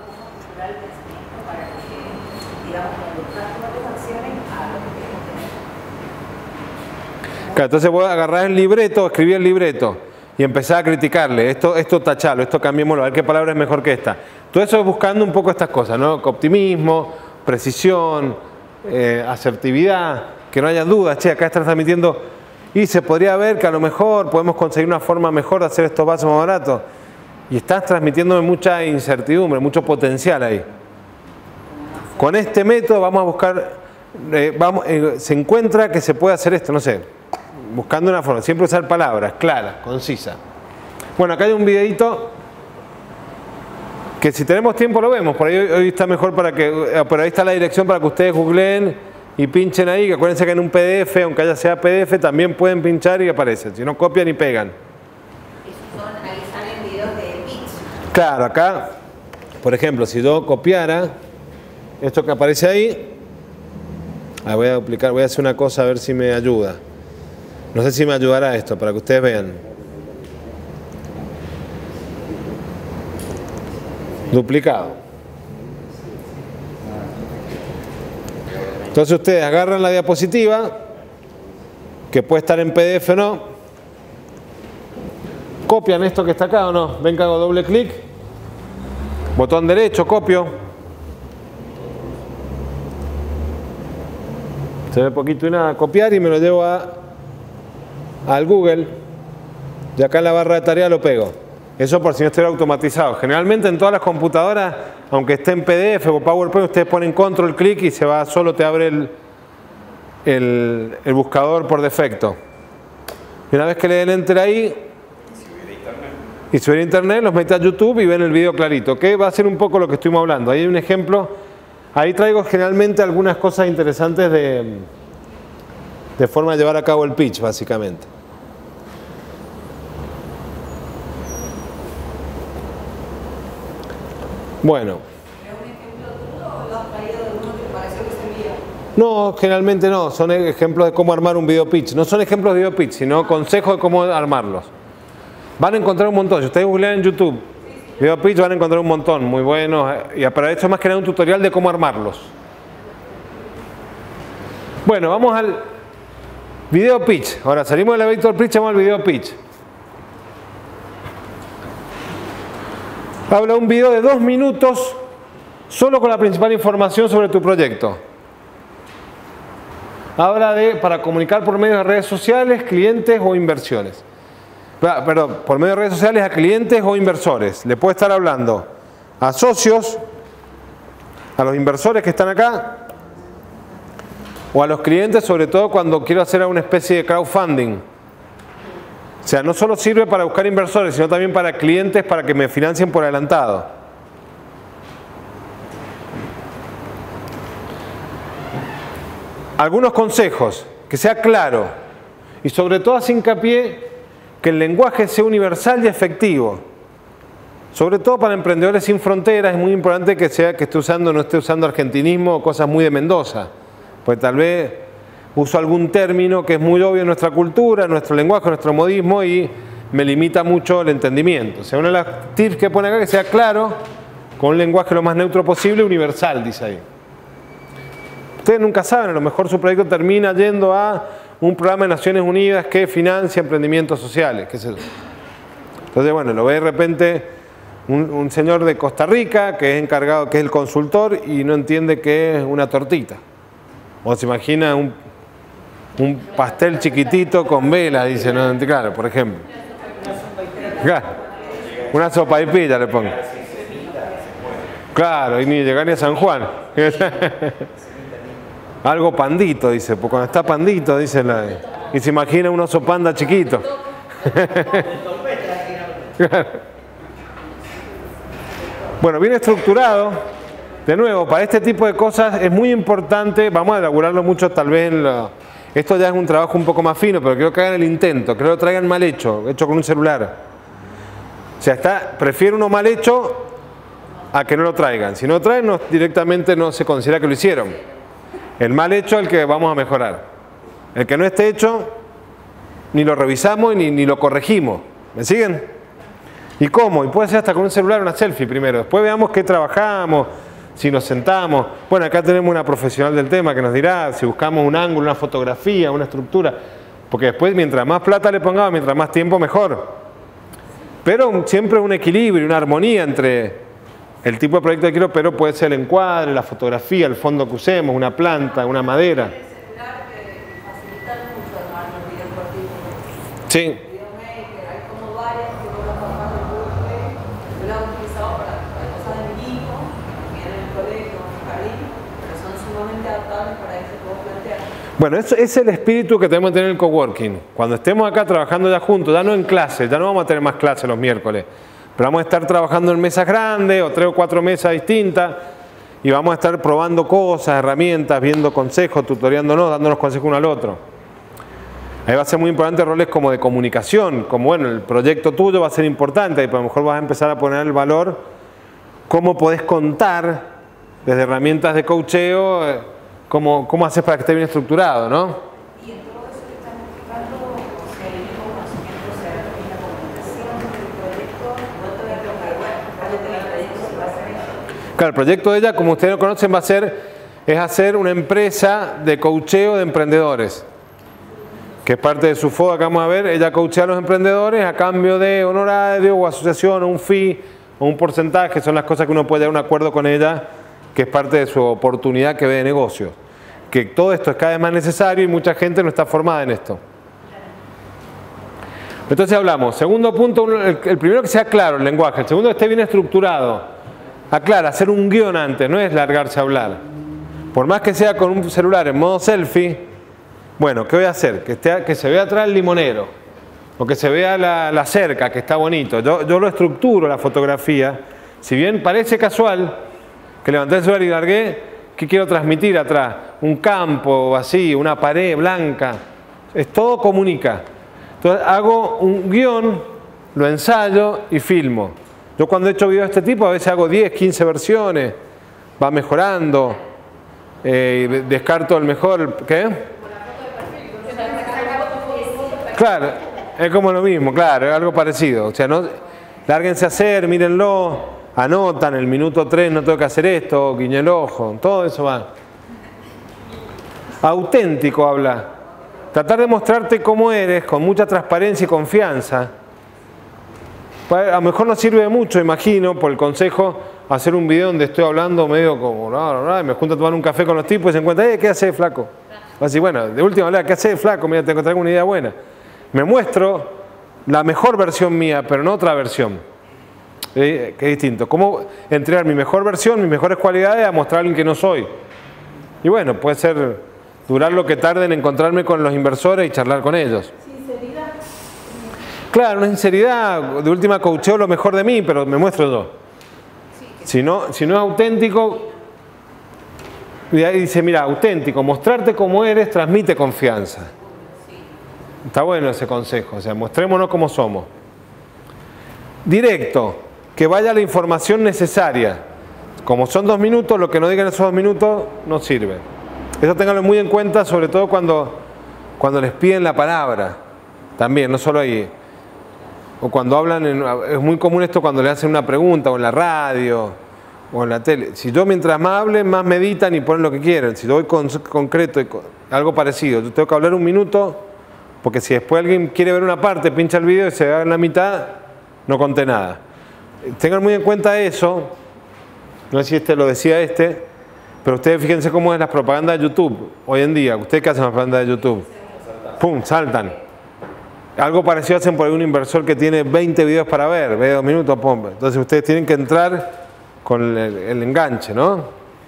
claro, entonces voy a agarrar el libreto, escribir el libreto y empezar a criticarle, esto, esto tachalo, esto cambiémoslo, a ver qué palabra es mejor que esta. Todo eso es buscando un poco estas cosas, ¿no? Optimismo, precisión, eh, asertividad, que no haya dudas, che, acá estás transmitiendo y se podría ver que a lo mejor podemos conseguir una forma mejor de hacer estos vasos más baratos. Y estás transmitiéndome mucha incertidumbre, mucho potencial ahí. Con este método vamos a buscar, eh, vamos, eh, se encuentra que se puede hacer esto, no sé, buscando una forma, siempre usar palabras claras, concisas. Bueno, acá hay un videito que si tenemos tiempo lo vemos, por ahí hoy, hoy está mejor para que, por ahí está la dirección para que ustedes googleen y pinchen ahí, que acuérdense que en un P D F, aunque haya sea P D F, también pueden pinchar y aparecen, si no copian y pegan. Esos son, ahí salen videos de pitch. Claro, acá, por ejemplo, si yo copiara esto que aparece ahí, ah, voy a duplicar, voy a hacer una cosa a ver si me ayuda. No sé si me ayudará esto, para que ustedes vean. Duplicado. Entonces ustedes agarran la diapositiva, que puede estar en P D F o no, copian esto que está acá o no, ven que hago doble clic, botón derecho, copio, Tener poquito y nada, copiar y me lo llevo a, al Google. Y acá en la barra de tarea lo pego. Eso por si no estuviera automatizado. Generalmente en todas las computadoras, aunque esté en P D F o PowerPoint, ustedes ponen control clic y se va, solo te abre el, el, el buscador por defecto. Y una vez que le den enter ahí, y si hubiera internet, los mete a YouTube y ven el video clarito, que va a ser un poco lo que estuvimos hablando. Ahí hay un ejemplo, ahí traigo generalmente algunas cosas interesantes de, de forma de llevar a cabo el pitch, básicamente. Bueno. No, generalmente no, son ejemplos de cómo armar un video pitch. No son ejemplos de video pitch, sino consejos de cómo armarlos. Van a encontrar un montón. Si ustedes googlean en YouTube video pitch, van a encontrar un montón, muy buenos. Y para eso más que nada un tutorial de cómo armarlos. Bueno, vamos al video pitch. Ahora salimos del elevator pitch, vamos al video pitch. Habla un video de dos minutos solo con la principal información sobre tu proyecto. Habla de para comunicar por medio de redes sociales, clientes o inversiones. Perdón, por medio de redes sociales a clientes o inversores. Le puede estar hablando a socios, a los inversores que están acá, o a los clientes, sobre todo cuando quiero hacer una especie de crowdfunding. O sea, no solo sirve para buscar inversores, sino también para clientes para que me financien por adelantado. Algunos consejos, que sea claro y sobre todo hace hincapié que el lenguaje sea universal y efectivo. Sobre todo para emprendedores sin fronteras es muy importante que sea que esté usando, no esté usando argentinismo o cosas muy de Mendoza, pues tal vez uso algún término que es muy obvio en nuestra cultura, en nuestro lenguaje, en nuestro modismo y me limita mucho el entendimiento. O sea, uno de los tips que pone acá que sea claro, con un lenguaje lo más neutro posible, universal, dice ahí. Ustedes nunca saben, a lo mejor su proyecto termina yendo a un programa de Naciones Unidas que financia emprendimientos sociales, qué sé yo. Entonces, bueno, lo ve de repente un, un señor de Costa Rica que es encargado, que es el consultor y no entiende qué es una tortita. O se imagina un, un pastel chiquitito con velas, dice, no, claro, por ejemplo. Claro, una sopaipilla le pongo. Claro, y ni llegar ni a San Juan. Algo pandito, dice, porque cuando está pandito, dice la... Y se imagina un oso panda chiquito. Bueno, bien estructurado. De nuevo, para este tipo de cosas es muy importante, vamos a elaborarlo mucho tal vez en lo... Esto ya es un trabajo un poco más fino, pero quiero que hagan el intento, que lo traigan mal hecho, hecho con un celular. O sea, está, prefiero uno mal hecho a que no lo traigan. Si no lo traen, no, directamente no se considera que lo hicieron. El mal hecho es el que vamos a mejorar. El que no esté hecho, ni lo revisamos ni, ni lo corregimos. ¿Me siguen? ¿Y cómo? Y puede ser hasta con un celular una selfie primero. Después veamos qué trabajamos, si nos sentamos. Bueno, acá tenemos una profesional del tema que nos dirá si buscamos un ángulo, una fotografía, una estructura. Porque después, mientras más plata le pongamos, mientras más tiempo, mejor. Pero siempre un equilibrio, una armonía entre... El tipo de proyecto que quiero, pero puede ser el encuadre, la fotografía, el fondo que usemos, una planta, una madera. Sí. Bueno, eso es el espíritu que tenemos que tener en el coworking. Cuando estemos acá trabajando ya juntos, ya no en clases, ya no vamos a tener más clases los miércoles. Pero vamos a estar trabajando en mesas grandes o tres o cuatro mesas distintas y vamos a estar probando cosas, herramientas, viendo consejos, tutoriándonos, dándonos consejos uno al otro. Ahí va a ser muy importante roles como de comunicación, como bueno, el proyecto tuyo va a ser importante y a lo mejor vas a empezar a poner el valor, cómo podés contar desde herramientas de coacheo, cómo, cómo haces para que esté bien estructurado, ¿no? Claro, el proyecto de ella, como ustedes lo conocen, va a ser, es hacer una empresa de coacheo de emprendedores. Que es parte de su F O D, acá vamos a ver, ella coachea a los emprendedores a cambio de honorario o asociación o un fee o un porcentaje, son las cosas que uno puede llegar a un acuerdo con ella, que es parte de su oportunidad que ve de negocio. que todo esto es cada vez más necesario y mucha gente no está formada en esto. Entonces hablamos, segundo punto, el, el primero que sea claro el lenguaje, el segundo que esté bien estructurado. Aclara, hacer un guión antes, no es largarse a hablar. Por más que sea con un celular en modo selfie, bueno, ¿qué voy a hacer? Que, esté, que se vea atrás el limonero, o que se vea la, la cerca, que está bonito. Yo, yo lo estructuro la fotografía, si bien parece casual, que levanté el celular y largué, ¿qué quiero transmitir atrás? Un campo vacío, una pared blanca, es todo comunica. Entonces hago un guión, lo ensayo y filmo. Yo cuando he hecho videos de este tipo a veces hago diez, quince versiones, va mejorando, eh, descarto el mejor, ¿qué? Claro, es como lo mismo, claro, es algo parecido. O sea, no, lárguense a hacer, mírenlo, anotan, el minuto tres no tengo que hacer esto, guiño el ojo, todo eso va. Auténtico habla. Tratar de mostrarte cómo eres, con mucha transparencia y confianza. A lo mejor no sirve de mucho, imagino, por el consejo, hacer un video donde estoy hablando medio como, no, no, no, y me junto a tomar un café con los tipos y se encuentran, eh, ¿qué hace, flaco? Así, bueno, de última manera, ¿qué hace, flaco? Mira, te encontré una idea buena. Me muestro la mejor versión mía, pero no otra versión. Eh, que es distinto. ¿Cómo entregar mi mejor versión, mis mejores cualidades a mostrar a alguien que no soy? Y bueno, puede ser durar lo que tarde en encontrarme con los inversores y charlar con ellos. ¿Sinceridad? Claro, una sinceridad. De última coacheo lo mejor de mí, pero me muestro yo. Si no, si no es auténtico, y ahí dice, mira, auténtico, mostrarte como eres transmite confianza. Está bueno ese consejo, o sea, mostrémonos como somos. Directo, que vaya la información necesaria. Como son dos minutos, lo que no digan esos dos minutos no sirve. Eso ténganlo muy en cuenta, sobre todo cuando, cuando les piden la palabra. También, no solo ahí. O cuando hablan, en, es muy común esto cuando le hacen una pregunta, o en la radio, o en la tele. Si yo mientras más hablen, más meditan y ponen lo que quieren. Si yo voy con, concreto, y con, algo parecido. Yo tengo que hablar un minuto, porque si después alguien quiere ver una parte, pincha el video y se va en la mitad, no conté nada. Tengan muy en cuenta eso. No sé si este lo decía este, pero ustedes fíjense cómo es las propagandas de YouTube hoy en día. ¿Ustedes qué hacen las propagandas de YouTube? ¡Pum! Saltan. Algo parecido hacen por ahí un inversor que tiene veinte videos para ver, ve dos minutos, pum. Entonces ustedes tienen que entrar con el, el enganche, ¿no?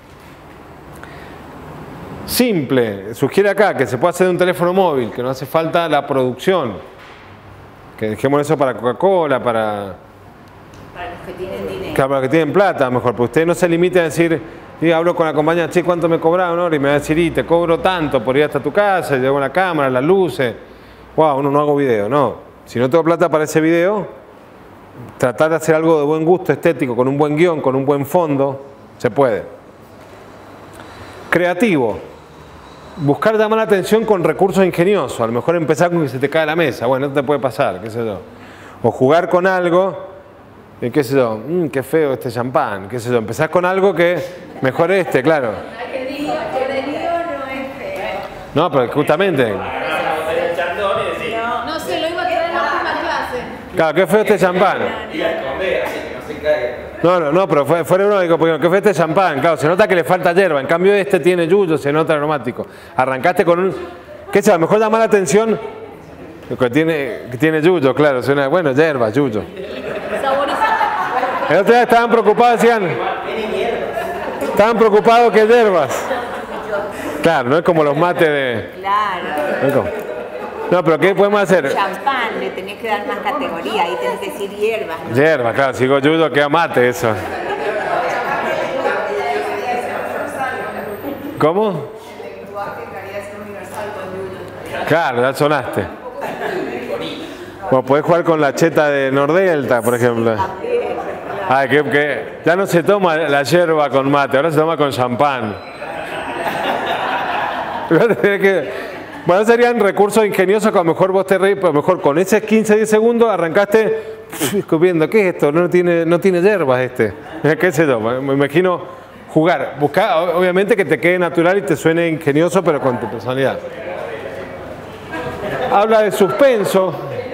Simple. Sugiere acá que se puede hacer de un teléfono móvil, que no hace falta la producción. Que dejemos eso para Coca-Cola, para... Para los que tienen dinero. Claro, para los que tienen plata, mejor. Pero usted no se limite a decir, y hablo con la compañía, che, ¿cuánto me cobraron? ¿No? Y me va a decir, y te cobro tanto por ir hasta tu casa, llevo la cámara, las luces. Wow, no, no hago video, no. Si no tengo plata para ese video, tratar de hacer algo de buen gusto estético, con un buen guión, con un buen fondo, se puede. Creativo. Buscar llamar la atención con recursos ingeniosos. A lo mejor empezar con que se te cae la mesa. Bueno, no te puede pasar, qué sé yo. O jugar con algo, y qué sé yo, mmm, qué feo este champán, qué sé yo. Empezás con algo que mejor este, claro. No, pero justamente... No sé, lo iba a traer en la última clase. Claro, qué feo este champán. No, no, no, pero fue, fuera uno, digo, porque qué feo este champán. Claro, se nota que le falta hierba. En cambio este tiene yuyo, se nota aromático. Arrancaste con un... ¿Qué sé? A lo mejor llama la atención que tiene, que tiene yuyo, claro. Suena, bueno, hierba, yuyo. El otro día estaban preocupados, decían... Estaban preocupados que hierbas. Claro, no es como los mates de... Claro. No, es como... no, pero ¿qué podemos hacer? Champán, le tenés que dar más categoría, ahí tenés que decir hierbas, ¿no? Hierba, claro, si digo yuyo queda mate eso. ¿Cómo? Claro, ya sonaste. Bueno, podés jugar con la cheta de Nordelta, por ejemplo. Ay, que, que ya no se toma la yerba con mate, ahora se toma con champán. Bueno, serían recursos ingeniosos que a lo mejor vos te reís, pero a lo mejor con esos quince a diez segundos arrancaste escupiendo. ¿Qué es esto? No tiene, no tiene hierbas este. ¿Qué sé yo? Me imagino jugar. Buscar, obviamente que te quede natural y te suene ingenioso, pero con tu personalidad. Habla de suspenso.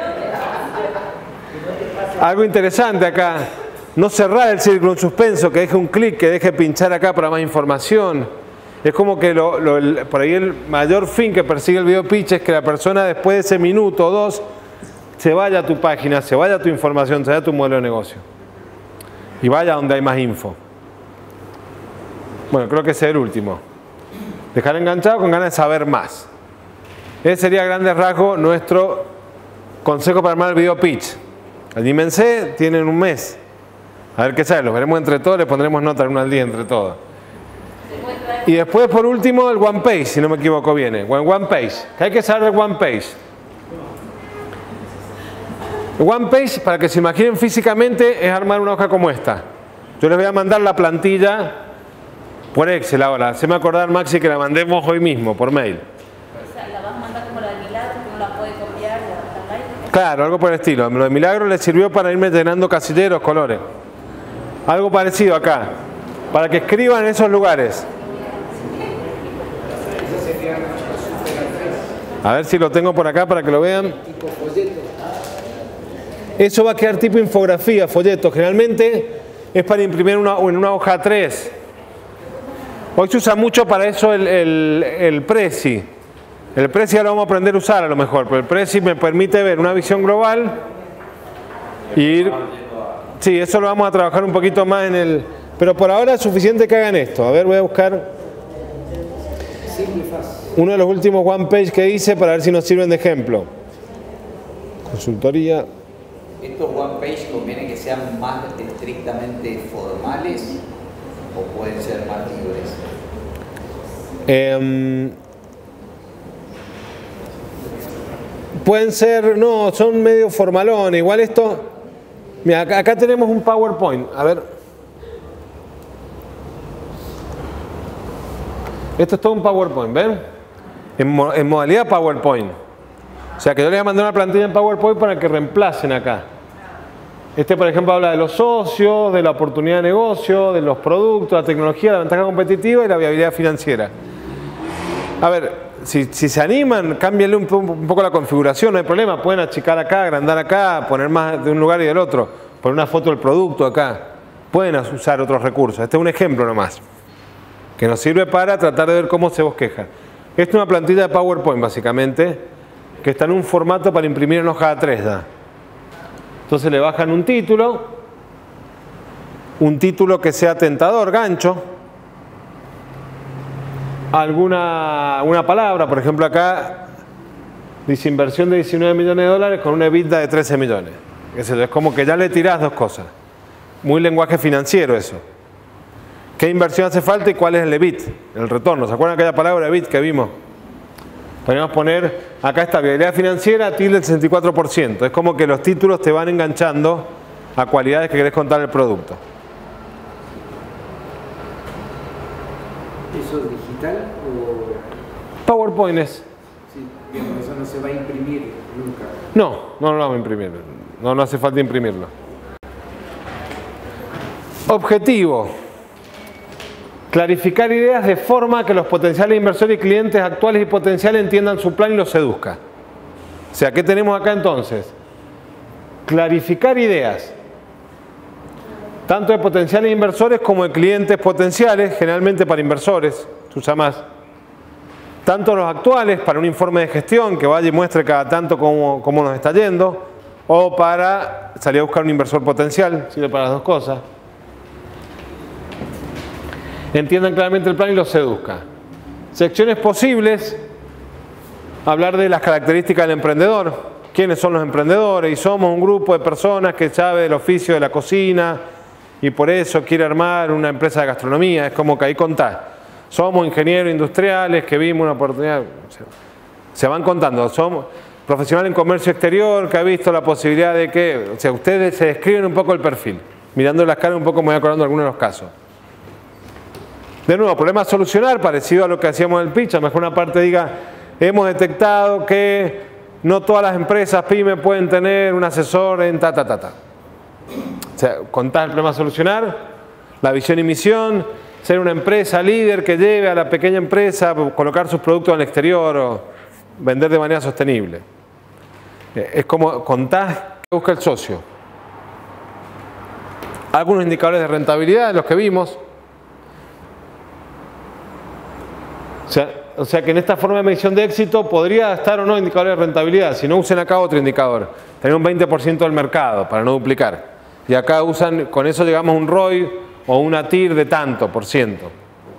Algo interesante acá. No cerrar el círculo, un suspenso, que deje un clic, que deje pinchar acá para más información. Es como que lo, lo, el, por ahí el mayor fin que persigue el video pitch es que la persona después de ese minuto o dos se vaya a tu página, se vaya a tu información, se vaya a tu modelo de negocio. Y vaya donde hay más info. Bueno, creo que ese es el último. Dejar enganchado con ganas de saber más. Ese sería a grandes rasgos nuestro consejo para armar el video pitch. Anímense, tienen un mes. A ver qué sale, los veremos entre todos, les pondremos nota en uno al día entre todos. Y después, por último, el one page, si no me equivoco viene. One page. ¿Qué hay que saber del one page? El one page, para que se imaginen físicamente, es armar una hoja como esta. Yo les voy a mandar la plantilla por Excel ahora. Se me acordar, Maxi, que la mandemos hoy mismo, por mail. O sea, la vas a mandar como la de Milagro, que uno la puede copiar y adaptarla ahí. Claro, algo por el estilo. Lo de Milagro les sirvió para irme llenando casilleros, colores. Algo parecido acá. Para que escriban en esos lugares. A ver si lo tengo por acá para que lo vean. Eso va a quedar tipo infografía, folleto. Generalmente es para imprimir una, en una hoja A tres. Hoy se usa mucho para eso el, el, el Prezi. El Prezi ya lo vamos a aprender a usar a lo mejor, pero el Prezi me permite ver una visión global y ir... Sí, eso lo vamos a trabajar un poquito más en el... Pero por ahora es suficiente que hagan esto. A ver, voy a buscar uno de los últimos one page que hice para ver si nos sirven de ejemplo. Consultoría. ¿Estos one page conviene que sean más estrictamente formales o pueden ser más libres? Eh, pueden ser, no, son medio formalones. Igual esto, mira, acá, acá tenemos un PowerPoint. A ver. Esto es todo un PowerPoint, ¿ven? En, mo en modalidad PowerPoint. O sea que yo les voy a mandar una plantilla en PowerPoint para que reemplacen acá. Este, por ejemplo, habla de los socios, de la oportunidad de negocio, de los productos, la tecnología, la ventaja competitiva y la viabilidad financiera. A ver, si, si se animan, cámbienle un, un poco la configuración, no hay problema. Pueden achicar acá, agrandar acá, poner más de un lugar y del otro. Poner una foto del producto acá. Pueden usar otros recursos. Este es un ejemplo nomás, que nos sirve para tratar de ver cómo se bosqueja. Esta es una plantilla de PowerPoint, básicamente, que está en un formato para imprimir en hoja A tres. ¿da? Entonces le bajan un título, un título que sea tentador, gancho, alguna una palabra, por ejemplo acá dice inversión de diecinueve millones de dólares con una EBITDA de trece millones. Es como que ya le tirás dos cosas. Muy lenguaje financiero eso. ¿Qué inversión hace falta y cuál es el E B I T? El retorno. ¿Se acuerdan aquella palabra E B I T que vimos? Podríamos poner, acá está, viabilidad financiera, tilde del sesenta y cuatro por ciento. Es como que los títulos te van enganchando a cualidades que querés contar el producto. ¿Eso es digital o...? PowerPoint es. Sí, bien, eso no se va a imprimir nunca. No, no lo vamos a imprimir. No, no hace falta imprimirlo. Objetivo. Clarificar ideas de forma que los potenciales inversores y clientes actuales y potenciales entiendan su plan y los seduzca. O sea, ¿qué tenemos acá entonces? Clarificar ideas. Tanto de potenciales inversores como de clientes potenciales, generalmente para inversores, se usa más. Tanto los actuales, para un informe de gestión que vaya y muestre cada tanto cómo, cómo nos está yendo, o para salir a buscar un inversor potencial, sirve para las dos cosas. Entiendan claramente el plan y los seduzca. Secciones posibles, hablar de las características del emprendedor, quiénes son los emprendedores, y somos un grupo de personas que sabe del oficio de la cocina y por eso quiere armar una empresa de gastronomía. Es como que ahí contás. Somos ingenieros industriales que vimos una oportunidad. Se van contando. Somos profesional en comercio exterior que ha visto la posibilidad de que, o sea, ustedes se describen un poco el perfil. Mirando las caras un poco me voy acordando de algunos de los casos. De nuevo, problema a solucionar, parecido a lo que hacíamos en el pitch. A lo mejor una parte diga, hemos detectado que no todas las empresas pyme pueden tener un asesor en ta, ta, ta, ta. O sea, contar el problema a solucionar, la visión y misión, ser una empresa líder que lleve a la pequeña empresa a colocar sus productos en el exterior o vender de manera sostenible. Es como contar que busca el socio. Algunos indicadores de rentabilidad, los que vimos. O sea, o sea que en esta forma de medición de éxito podría estar o no indicadores de rentabilidad. Si no, usen acá otro indicador. Tener un veinte por ciento del mercado para no duplicar. Y acá usan, con eso llegamos a un R O I o una T I R de tanto por ciento.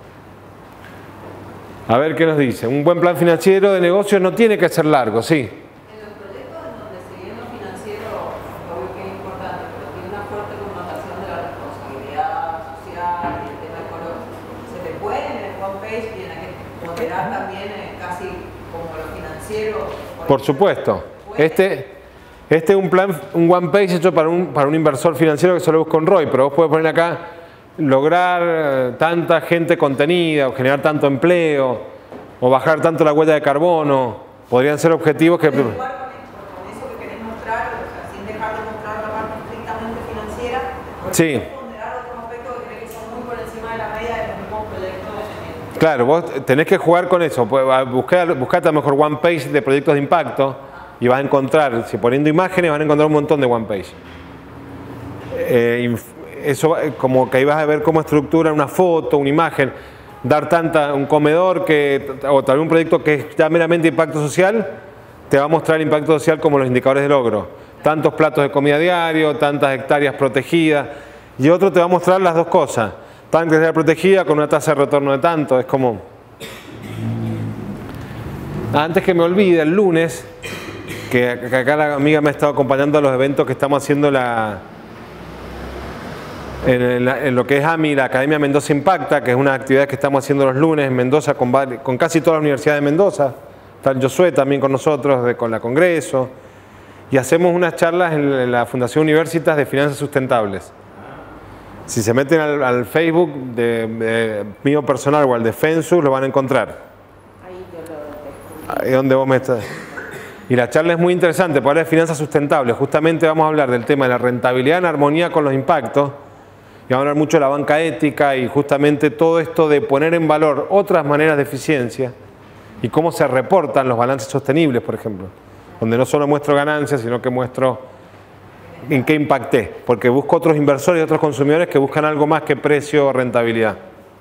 A ver qué nos dice. Un buen plan financiero de negocios no tiene que ser largo, sí. En los proyectos en donde se viene lo financiero, obvio que es importante, pero tiene una fuerte connotación de la responsabilidad social y el tema ecológico. ¿Se te puede en el one page tiene que moderar también eh, casi como lo financiero? Por, Por supuesto. Este, este es un plan, un one page hecho para un, para un inversor financiero que solo busca un R O I, pero vos podés poner acá lograr tanta gente contenida o generar tanto empleo o bajar tanto la huella de carbono. Podrían ser objetivos que... Con eso que querés mostrar, o sea, sin dejar de mostrar la parte estrictamente financiera, sí. Ponderar otros aspectos que crees que son muy por encima de la media de los mismos proyectos. Claro, vos tenés que jugar con eso. Buscar, buscate a lo mejor one page de proyectos de impacto y vas a encontrar, si poniendo imágenes, van a encontrar un montón de one page. Eh, eso como que ahí vas a ver cómo estructura una foto, una imagen, dar tanta, un comedor que, o tal vez un proyecto que es ya meramente impacto social, te va a mostrar el impacto social como los indicadores de logro. Tantos platos de comida diario, tantas hectáreas protegidas, y otro te va a mostrar las dos cosas. Tan hectárea protegida con una tasa de retorno de tanto, es como... Antes que me olvide, el lunes, que, que acá la amiga me ha estado acompañando a los eventos que estamos haciendo la... En, la, en lo que es A M I, la Academia Mendoza Impacta, que es una actividad que estamos haciendo los lunes en Mendoza con, con casi todas las universidades de Mendoza. Está el Josué también con nosotros, de, con la Congreso. Y hacemos unas charlas en, en la Fundación Universitas de Finanzas Sustentables. Si se meten al, al Facebook de, de mío personal o al de Fensus, lo van a encontrar. Ahí yo lo Ahí donde vos me estás. Y la charla es muy interesante, para hablar de finanzas sustentables. Justamente vamos a hablar del tema de la rentabilidad en armonía con los impactos. Y vamos a hablar mucho de la banca ética y justamente todo esto de poner en valor otras maneras de eficiencia y cómo se reportan los balances sostenibles, por ejemplo. Donde no solo muestro ganancias, sino que muestro en qué impacté. Porque busco otros inversores y otros consumidores que buscan algo más que precio o rentabilidad.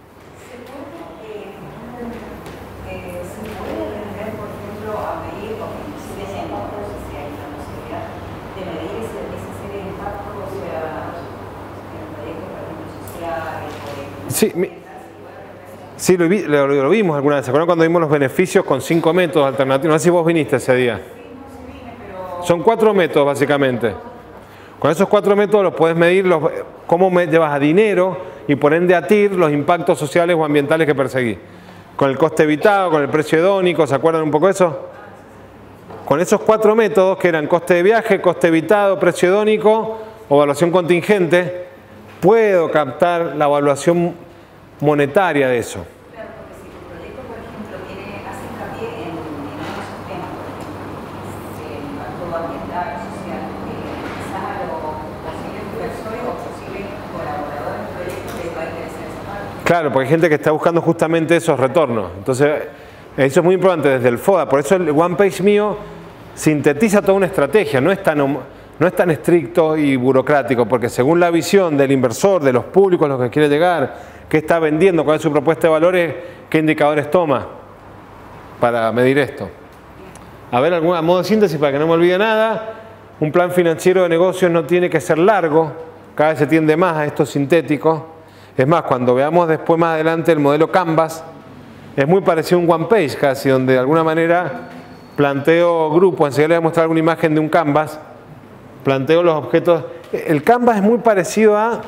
Sí, mi, sí lo, vi, lo, lo vimos alguna vez. ¿Se acuerdan cuando vimos los beneficios con cinco métodos alternativos? No sé si vos viniste ese día. Son cuatro métodos básicamente. Con esos cuatro métodos los puedes medir los, cómo me llevas a dinero y por ende a T I R los impactos sociales o ambientales que perseguís. Con el coste evitado, con el precio hedónico, ¿se acuerdan un poco de eso? Con esos cuatro métodos que eran coste de viaje, coste evitado, precio hedónico o evaluación contingente, puedo captar la evaluación monetaria de eso. Claro, porque si tu proyecto, por ejemplo, tiene, hace hincapié en, en esos temas, por ejemplo, el impacto ambiental, social, quizás a los posibles inversores o posibles colaboradores del proyecto les va a interesar esa parte. Claro, porque hay gente que está buscando justamente esos retornos. Entonces, eso es muy importante desde el FODA. Por eso el One Page mío sintetiza toda una estrategia, no es tan... No es tan estricto y burocrático, porque según la visión del inversor, de los públicos a los que quiere llegar, qué está vendiendo, cuál es su propuesta de valores, qué indicadores toma para medir esto. A ver, algún modo de síntesis para que no me olvide nada. Un plan financiero de negocios no tiene que ser largo, cada vez se tiende más a esto sintético. Es más, cuando veamos después más adelante el modelo Canvas, es muy parecido a un One Page casi, donde de alguna manera planteo grupos, enseguida les voy a mostrar alguna imagen de un Canvas. Planteo los objetos. El Canvas es muy parecido a,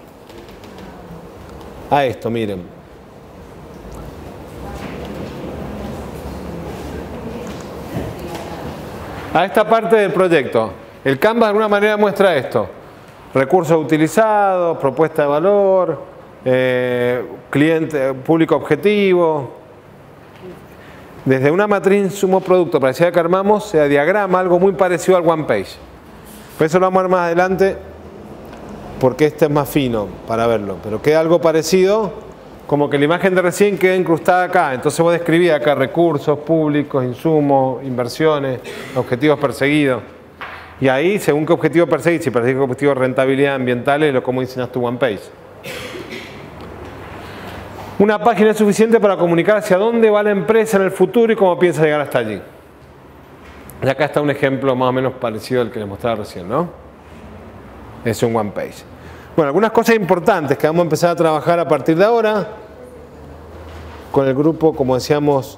a esto, miren. A esta parte del proyecto. El Canvas de alguna manera muestra esto. Recursos utilizados, propuesta de valor, eh, cliente, público objetivo. Desde una matriz insumo-producto parecida que armamos, se diagrama algo muy parecido al One Page. Por eso lo vamos a ver más adelante, porque este es más fino para verlo. Pero queda algo parecido, como que la imagen de recién queda incrustada acá. Entonces vos describís acá recursos públicos, insumos, inversiones, objetivos perseguidos. Y ahí, según qué objetivo perseguís, si perseguís objetivos de rentabilidad ambiental, es lo como diseñas tu One Page. Una página es suficiente para comunicar hacia dónde va la empresa en el futuro y cómo piensa llegar hasta allí. Y acá está un ejemplo más o menos parecido al que les mostraba recién, ¿no? Es un one page. Bueno, algunas cosas importantes que vamos a empezar a trabajar a partir de ahora con el grupo, como decíamos,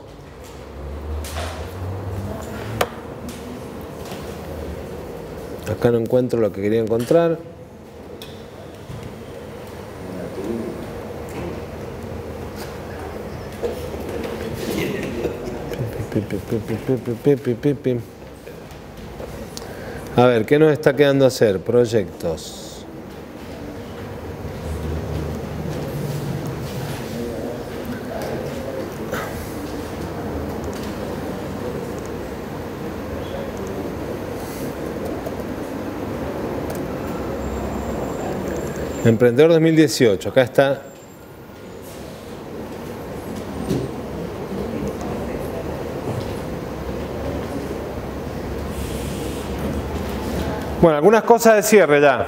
acá no encuentro lo que quería encontrar. A ver, ¿qué nos está quedando hacer? Proyectos. Emprendedor dos mil dieciocho, acá está. Bueno, algunas cosas de cierre ya.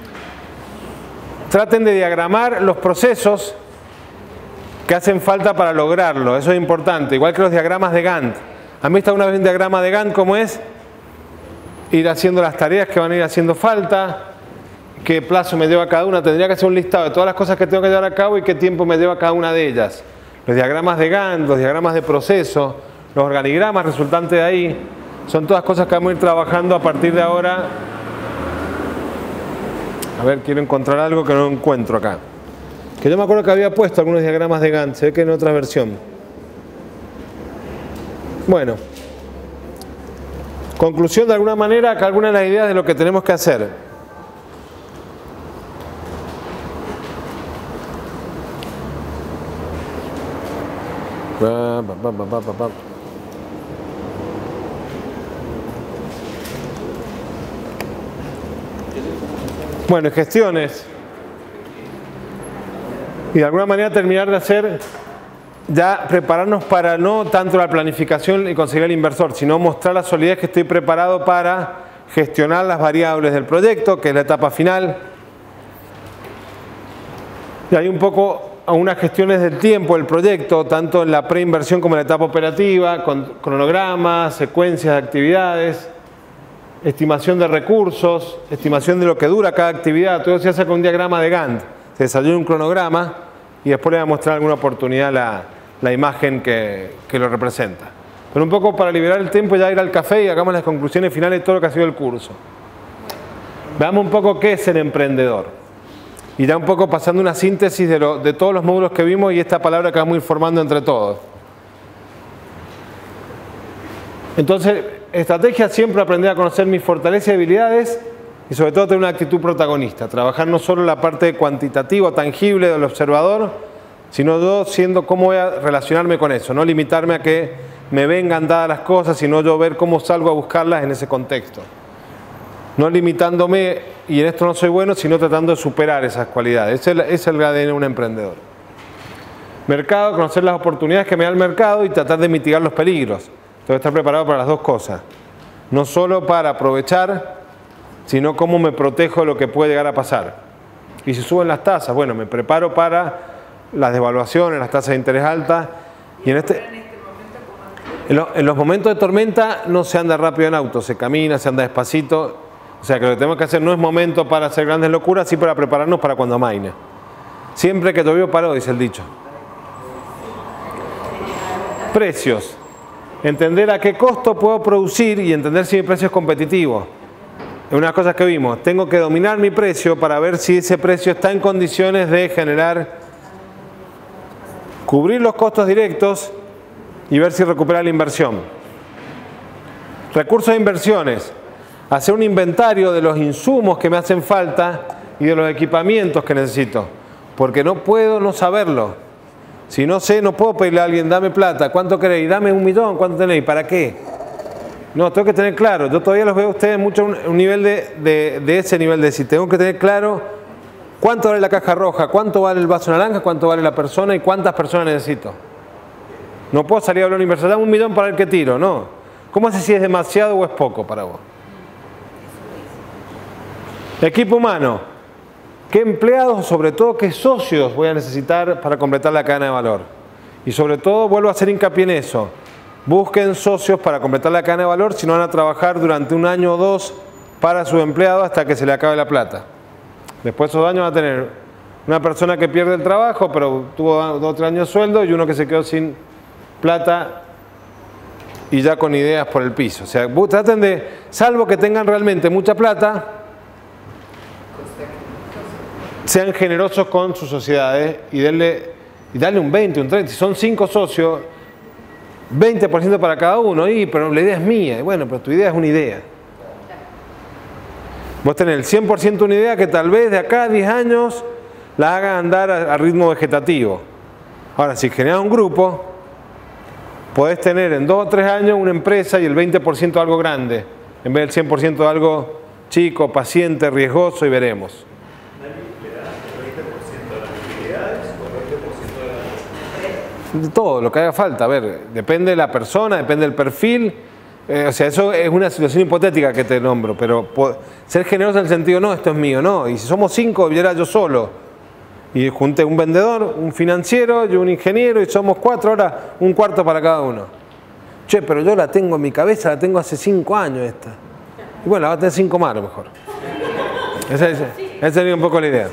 Traten de diagramar los procesos que hacen falta para lograrlo. Eso es importante, igual que los diagramas de Gantt. A mí está una vez un diagrama de Gantt, ¿cómo es? Ir haciendo las tareas que van a ir haciendo falta, qué plazo me lleva cada una. Tendría que hacer un listado de todas las cosas que tengo que llevar a cabo y qué tiempo me lleva cada una de ellas. Los diagramas de Gantt, los diagramas de proceso, los organigramas resultantes de ahí, son todas cosas que vamos a ir trabajando a partir de ahora. A ver, quiero encontrar algo que no encuentro acá. Que yo me acuerdo que había puesto algunos diagramas de Gantt, se ve que en otra versión. Bueno. Conclusión de alguna manera, acá algunas de las ideas de lo que tenemos que hacer. Pa, pa, pa, pa, pa, pa. Bueno, gestiones. Y de alguna manera terminar de hacer, ya prepararnos para no tanto la planificación y conseguir el inversor, sino mostrar la solidez que estoy preparado para gestionar las variables del proyecto, que es la etapa final. Y hay un poco algunas gestiones del tiempo del proyecto, tanto en la preinversión como en la etapa operativa, con cronogramas, secuencias de actividades, estimación de recursos, estimación de lo que dura cada actividad. Todo se hace con un diagrama de Gantt. Se desarrolla un cronograma y después le voy a mostrar alguna oportunidad la, la imagen que, que lo representa. Pero un poco para liberar el tiempo, ya ir al café y hagamos las conclusiones finales de todo lo que ha sido el curso. Veamos un poco qué es el emprendedor. Y ya un poco pasando una síntesis de, lo, de todos los módulos que vimos y esta palabra que vamos a ir formando entre todos. Entonces, estrategia siempre aprender a conocer mis fortalezas y habilidades y sobre todo tener una actitud protagonista. Trabajar no solo la parte cuantitativa o tangible del observador, sino yo siendo cómo voy a relacionarme con eso. No limitarme a que me vengan dadas las cosas, sino yo ver cómo salgo a buscarlas en ese contexto. No limitándome, y en esto no soy bueno, sino tratando de superar esas cualidades. Ese es el, ese es el A D N de un emprendedor. Mercado, conocer las oportunidades que me da el mercado y tratar de mitigar los peligros. Entonces estar preparado para las dos cosas. No solo para aprovechar, sino cómo me protejo de lo que puede llegar a pasar. Y si suben las tasas, bueno, me preparo para las devaluaciones, las tasas de interés altas. Y en este, en, lo, en los momentos de tormenta no se anda rápido en auto, se camina, se anda despacito. O sea que lo que tenemos que hacer no es momento para hacer grandes locuras, sí para prepararnos para cuando amaine. Siempre que llovió paró, dice el dicho. Precios. Entender a qué costo puedo producir y entender si mi precio es competitivo. Es una de las cosas que vimos. Tengo que dominar mi precio para ver si ese precio está en condiciones de generar, cubrir los costos directos y ver si recupera la inversión. Recursos de inversiones. Hacer un inventario de los insumos que me hacen falta y de los equipamientos que necesito. Porque no puedo no saberlo. Si no sé, no puedo pedirle a alguien, dame plata, ¿cuánto queréis? Dame un millón, ¿cuánto tenéis? ¿Para qué? No, tengo que tener claro. Yo todavía los veo a ustedes mucho un, un nivel de, de, de ese nivel de decir, tengo que tener claro cuánto vale la caja roja, cuánto vale el vaso naranja, cuánto vale la persona y cuántas personas necesito. No puedo salir a hablar a un inversor, dame un millón para ver qué tiro, no. ¿Cómo sé si es demasiado o es poco para vos? Equipo humano. qué empleados, sobre todo qué socios voy a necesitar para completar la cadena de valor. Y sobre todo vuelvo a hacer hincapié en eso. Busquen socios para completar la cadena de valor, si no van a trabajar durante un año o dos para su empleado hasta que se le acabe la plata. Después de esos años va a tener una persona que pierde el trabajo, pero tuvo dos o tres años de sueldo, y uno que se quedó sin plata y ya con ideas por el piso. O sea, traten de, salvo que tengan realmente mucha plata, sean generosos con sus sociedades y denle, y darle un veinte, un treinta. Si son cinco socios, veinte por ciento para cada uno. Y, pero la idea es mía. Bueno, pero tu idea es una idea. Vos tenés el cien por ciento una idea que tal vez de acá a diez años la haga andar a, a ritmo vegetativo. Ahora, si generas un grupo, podés tener en dos o tres años una empresa y el veinte por ciento algo grande, en vez del cien por ciento algo chico, paciente, riesgoso, y veremos. De todo, lo que haga falta. A ver, depende de la persona, depende del perfil. Eh, o sea, eso es una situación hipotética que te nombro, pero ser generoso en el sentido, no, esto es mío, no. Y si somos cinco, yo era yo solo. Y junté un vendedor, un financiero y un ingeniero, y somos cuatro, ahora un cuarto para cada uno. Che, pero yo la tengo en mi cabeza, la tengo hace cinco años esta. Y bueno, la va a tener cinco más a lo mejor. Esa, esa, esa sería un poco la idea.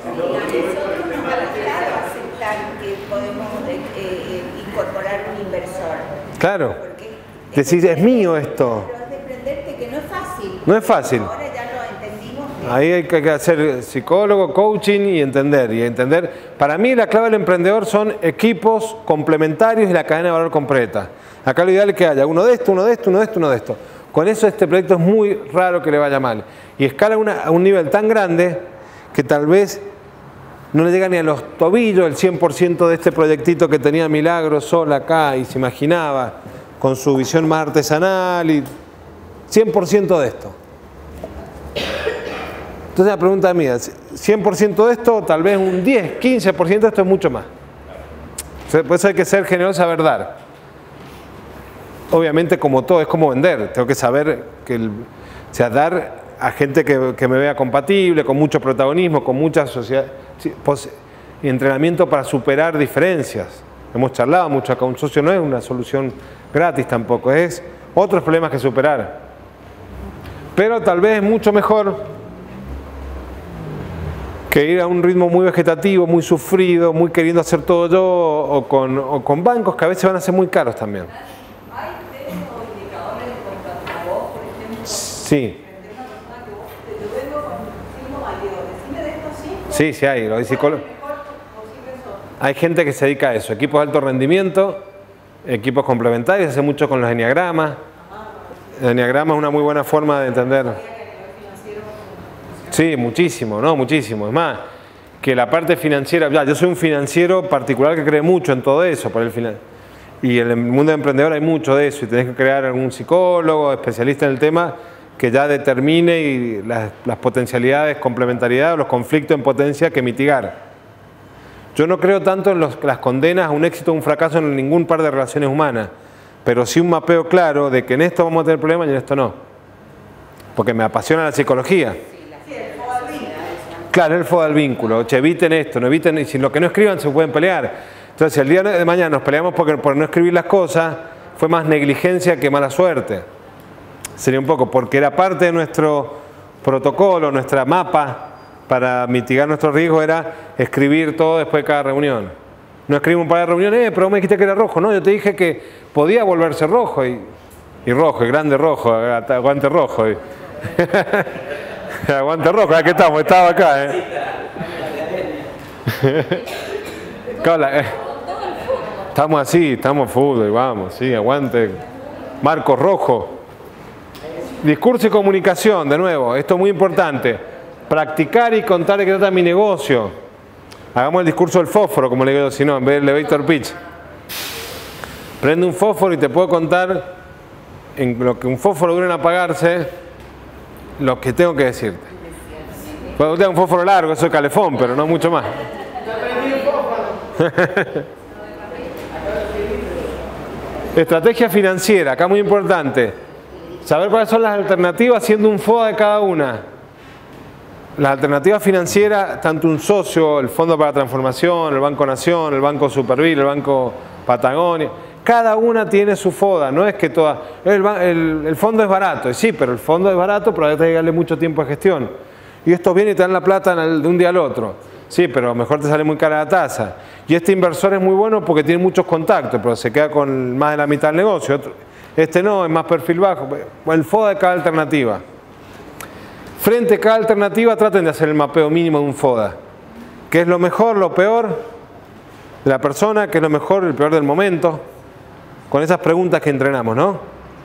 Claro, decís, es mío esto. Pero es desprenderte que no es fácil. No es fácil. Ahora ya lo entendimos. Ahí hay que hacer psicólogo, coaching y entender. Y entender. Para mí la clave del emprendedor son equipos complementarios y la cadena de valor completa. Acá lo ideal es que haya uno de esto, uno de esto, uno de esto, uno de esto. Con eso este proyecto es muy raro que le vaya mal. Y escala una, a un nivel tan grande que tal vez no le llega ni a los tobillos el cien por ciento de este proyectito que tenía Milagro sola acá y se imaginaba con su visión más artesanal y cien por ciento de esto. Entonces la pregunta mía, cien por ciento de esto, tal vez un diez, quince por ciento de esto es mucho más. Por eso hay que ser generoso, saber dar. Obviamente como todo, es como vender, tengo que saber que el, o sea, dar a gente que, que me vea compatible, con mucho protagonismo, con mucha sociedad, y entrenamiento para superar diferencias. Hemos charlado mucho acá, un socio no es una solución gratis tampoco, es otros problemas que superar. Pero tal vez es mucho mejor que ir a un ritmo muy vegetativo, muy sufrido, muy queriendo hacer todo yo, o con, o con bancos que a veces van a ser muy caros también. ¿Hay test o indicadores de contra vos, por ejemplo? Sí. Sí, sí hay, los psicólogos. Hay gente que se dedica a eso, equipos de alto rendimiento, equipos complementarios, hace mucho con los enneagramas. El enneagrama es una muy buena forma de entender. Sí, muchísimo, no, muchísimo. Es más, que la parte financiera, ya, yo soy un financiero particular que cree mucho en todo eso, por el final. Y en el mundo emprendedor hay mucho de eso, y tenés que crear algún psicólogo, especialista en el tema, que ya determine y las, las potencialidades, complementariedades o los conflictos en potencia que mitigar. Yo no creo tanto en los, las condenas a un éxito o un fracaso en ningún par de relaciones humanas, pero sí un mapeo claro de que en esto vamos a tener problemas y en esto no. Porque me apasiona la psicología. Claro, el foda del vínculo. Che, eviten esto, no eviten, y si lo que no escriban se pueden pelear. Entonces, si el día de mañana nos peleamos porque, por no escribir las cosas, fue más negligencia que mala suerte. Sería un poco, porque era parte de nuestro protocolo, nuestra mapa para mitigar nuestros riesgos era escribir todo después de cada reunión. No escribimos para la reunión, eh, pero me dijiste que era rojo. No, yo te dije que podía volverse rojo. Y, y rojo, y grande rojo, aguante rojo. Y, aguante rojo, aquí estamos, estaba acá. Eh. Claro, eh. Estamos así, estamos fútbol, vamos, sí, aguante. Marco rojo. Discurso y comunicación, de nuevo, esto es muy importante. Practicar y contar de qué trata mi negocio. Hagamos el discurso del fósforo, como le digo yo, si no, en vez del elevator pitch. Prende un fósforo y te puedo contar en lo que un fósforo dura en apagarse, lo que tengo que decirte. Puedo tener un fósforo largo, eso es calefón, pero no mucho más. Estrategia financiera, acá muy importante. Saber cuáles son las alternativas haciendo un FODA de cada una. Las alternativas financieras, tanto un socio, el Fondo para la Transformación, el Banco Nación, el Banco Superville, el Banco Patagonia, cada una tiene su foda, no es que todas... El, el, el fondo es barato, y sí, pero el fondo es barato, pero hay que darle mucho tiempo de gestión. Y estos vienen y te dan la plata de un día al otro. Sí, pero a lo mejor te sale muy cara la tasa. Y este inversor es muy bueno porque tiene muchos contactos, pero se queda con más de la mitad del negocio. Otro, este no, es más perfil bajo. El FODA de cada alternativa. Frente a cada alternativa traten de hacer el mapeo mínimo de un FODA. ¿Qué es lo mejor, lo peor de la persona? ¿Qué es lo mejor, el peor del momento? Con esas preguntas que entrenamos, ¿no?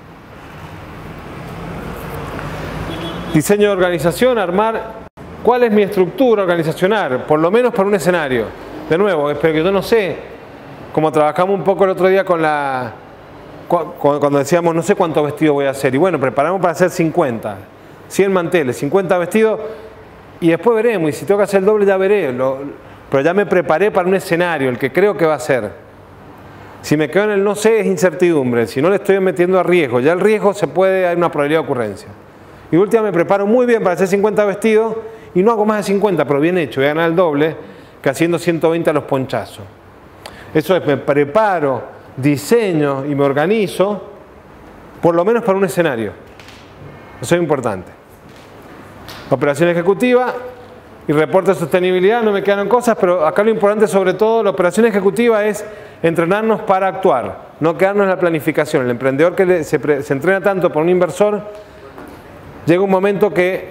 Diseño de organización, armar cuál es mi estructura organizacional, por lo menos para un escenario. De nuevo, espero que yo no sé, como trabajamos un poco el otro día con la... cuando decíamos no sé cuántos vestidos voy a hacer, y bueno, preparamos para hacer cincuenta. cien manteles, cincuenta vestidos, y después veremos, y si tengo que hacer el doble ya veré, lo, pero ya me preparé para un escenario, el que creo que va a ser. Si me quedo en el no sé es incertidumbre, si no le estoy metiendo a riesgo, ya el riesgo se puede, hay una probabilidad de ocurrencia. Y última me preparo muy bien para hacer cincuenta vestidos, y no hago más de cincuenta, pero bien hecho, voy a ganar el doble, que haciendo ciento veinte a los ponchazos. Eso es, me preparo, diseño y me organizo, por lo menos para un escenario. Eso es importante. Operación ejecutiva y reporte de sostenibilidad, no me quedaron cosas, pero acá lo importante sobre todo, la operación ejecutiva es entrenarnos para actuar, no quedarnos en la planificación. El emprendedor que le, se, se entrena tanto por un inversor, llega un momento que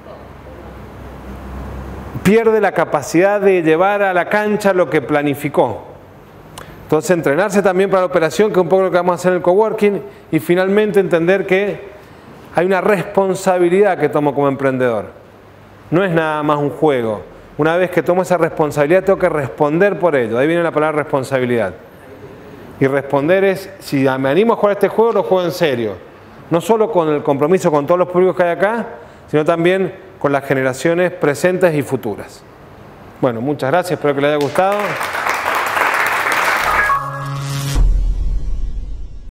pierde la capacidad de llevar a la cancha lo que planificó. Entonces entrenarse también para la operación, que es un poco lo que vamos a hacer en el coworking, y finalmente entender que hay una responsabilidad que tomo como emprendedor. No es nada más un juego. Una vez que tomo esa responsabilidad, tengo que responder por ello. Ahí viene la palabra responsabilidad. Y responder es, si me animo a jugar este juego, lo juego en serio. No solo con el compromiso con todos los públicos que hay acá, sino también con las generaciones presentes y futuras. Bueno, muchas gracias. Espero que les haya gustado.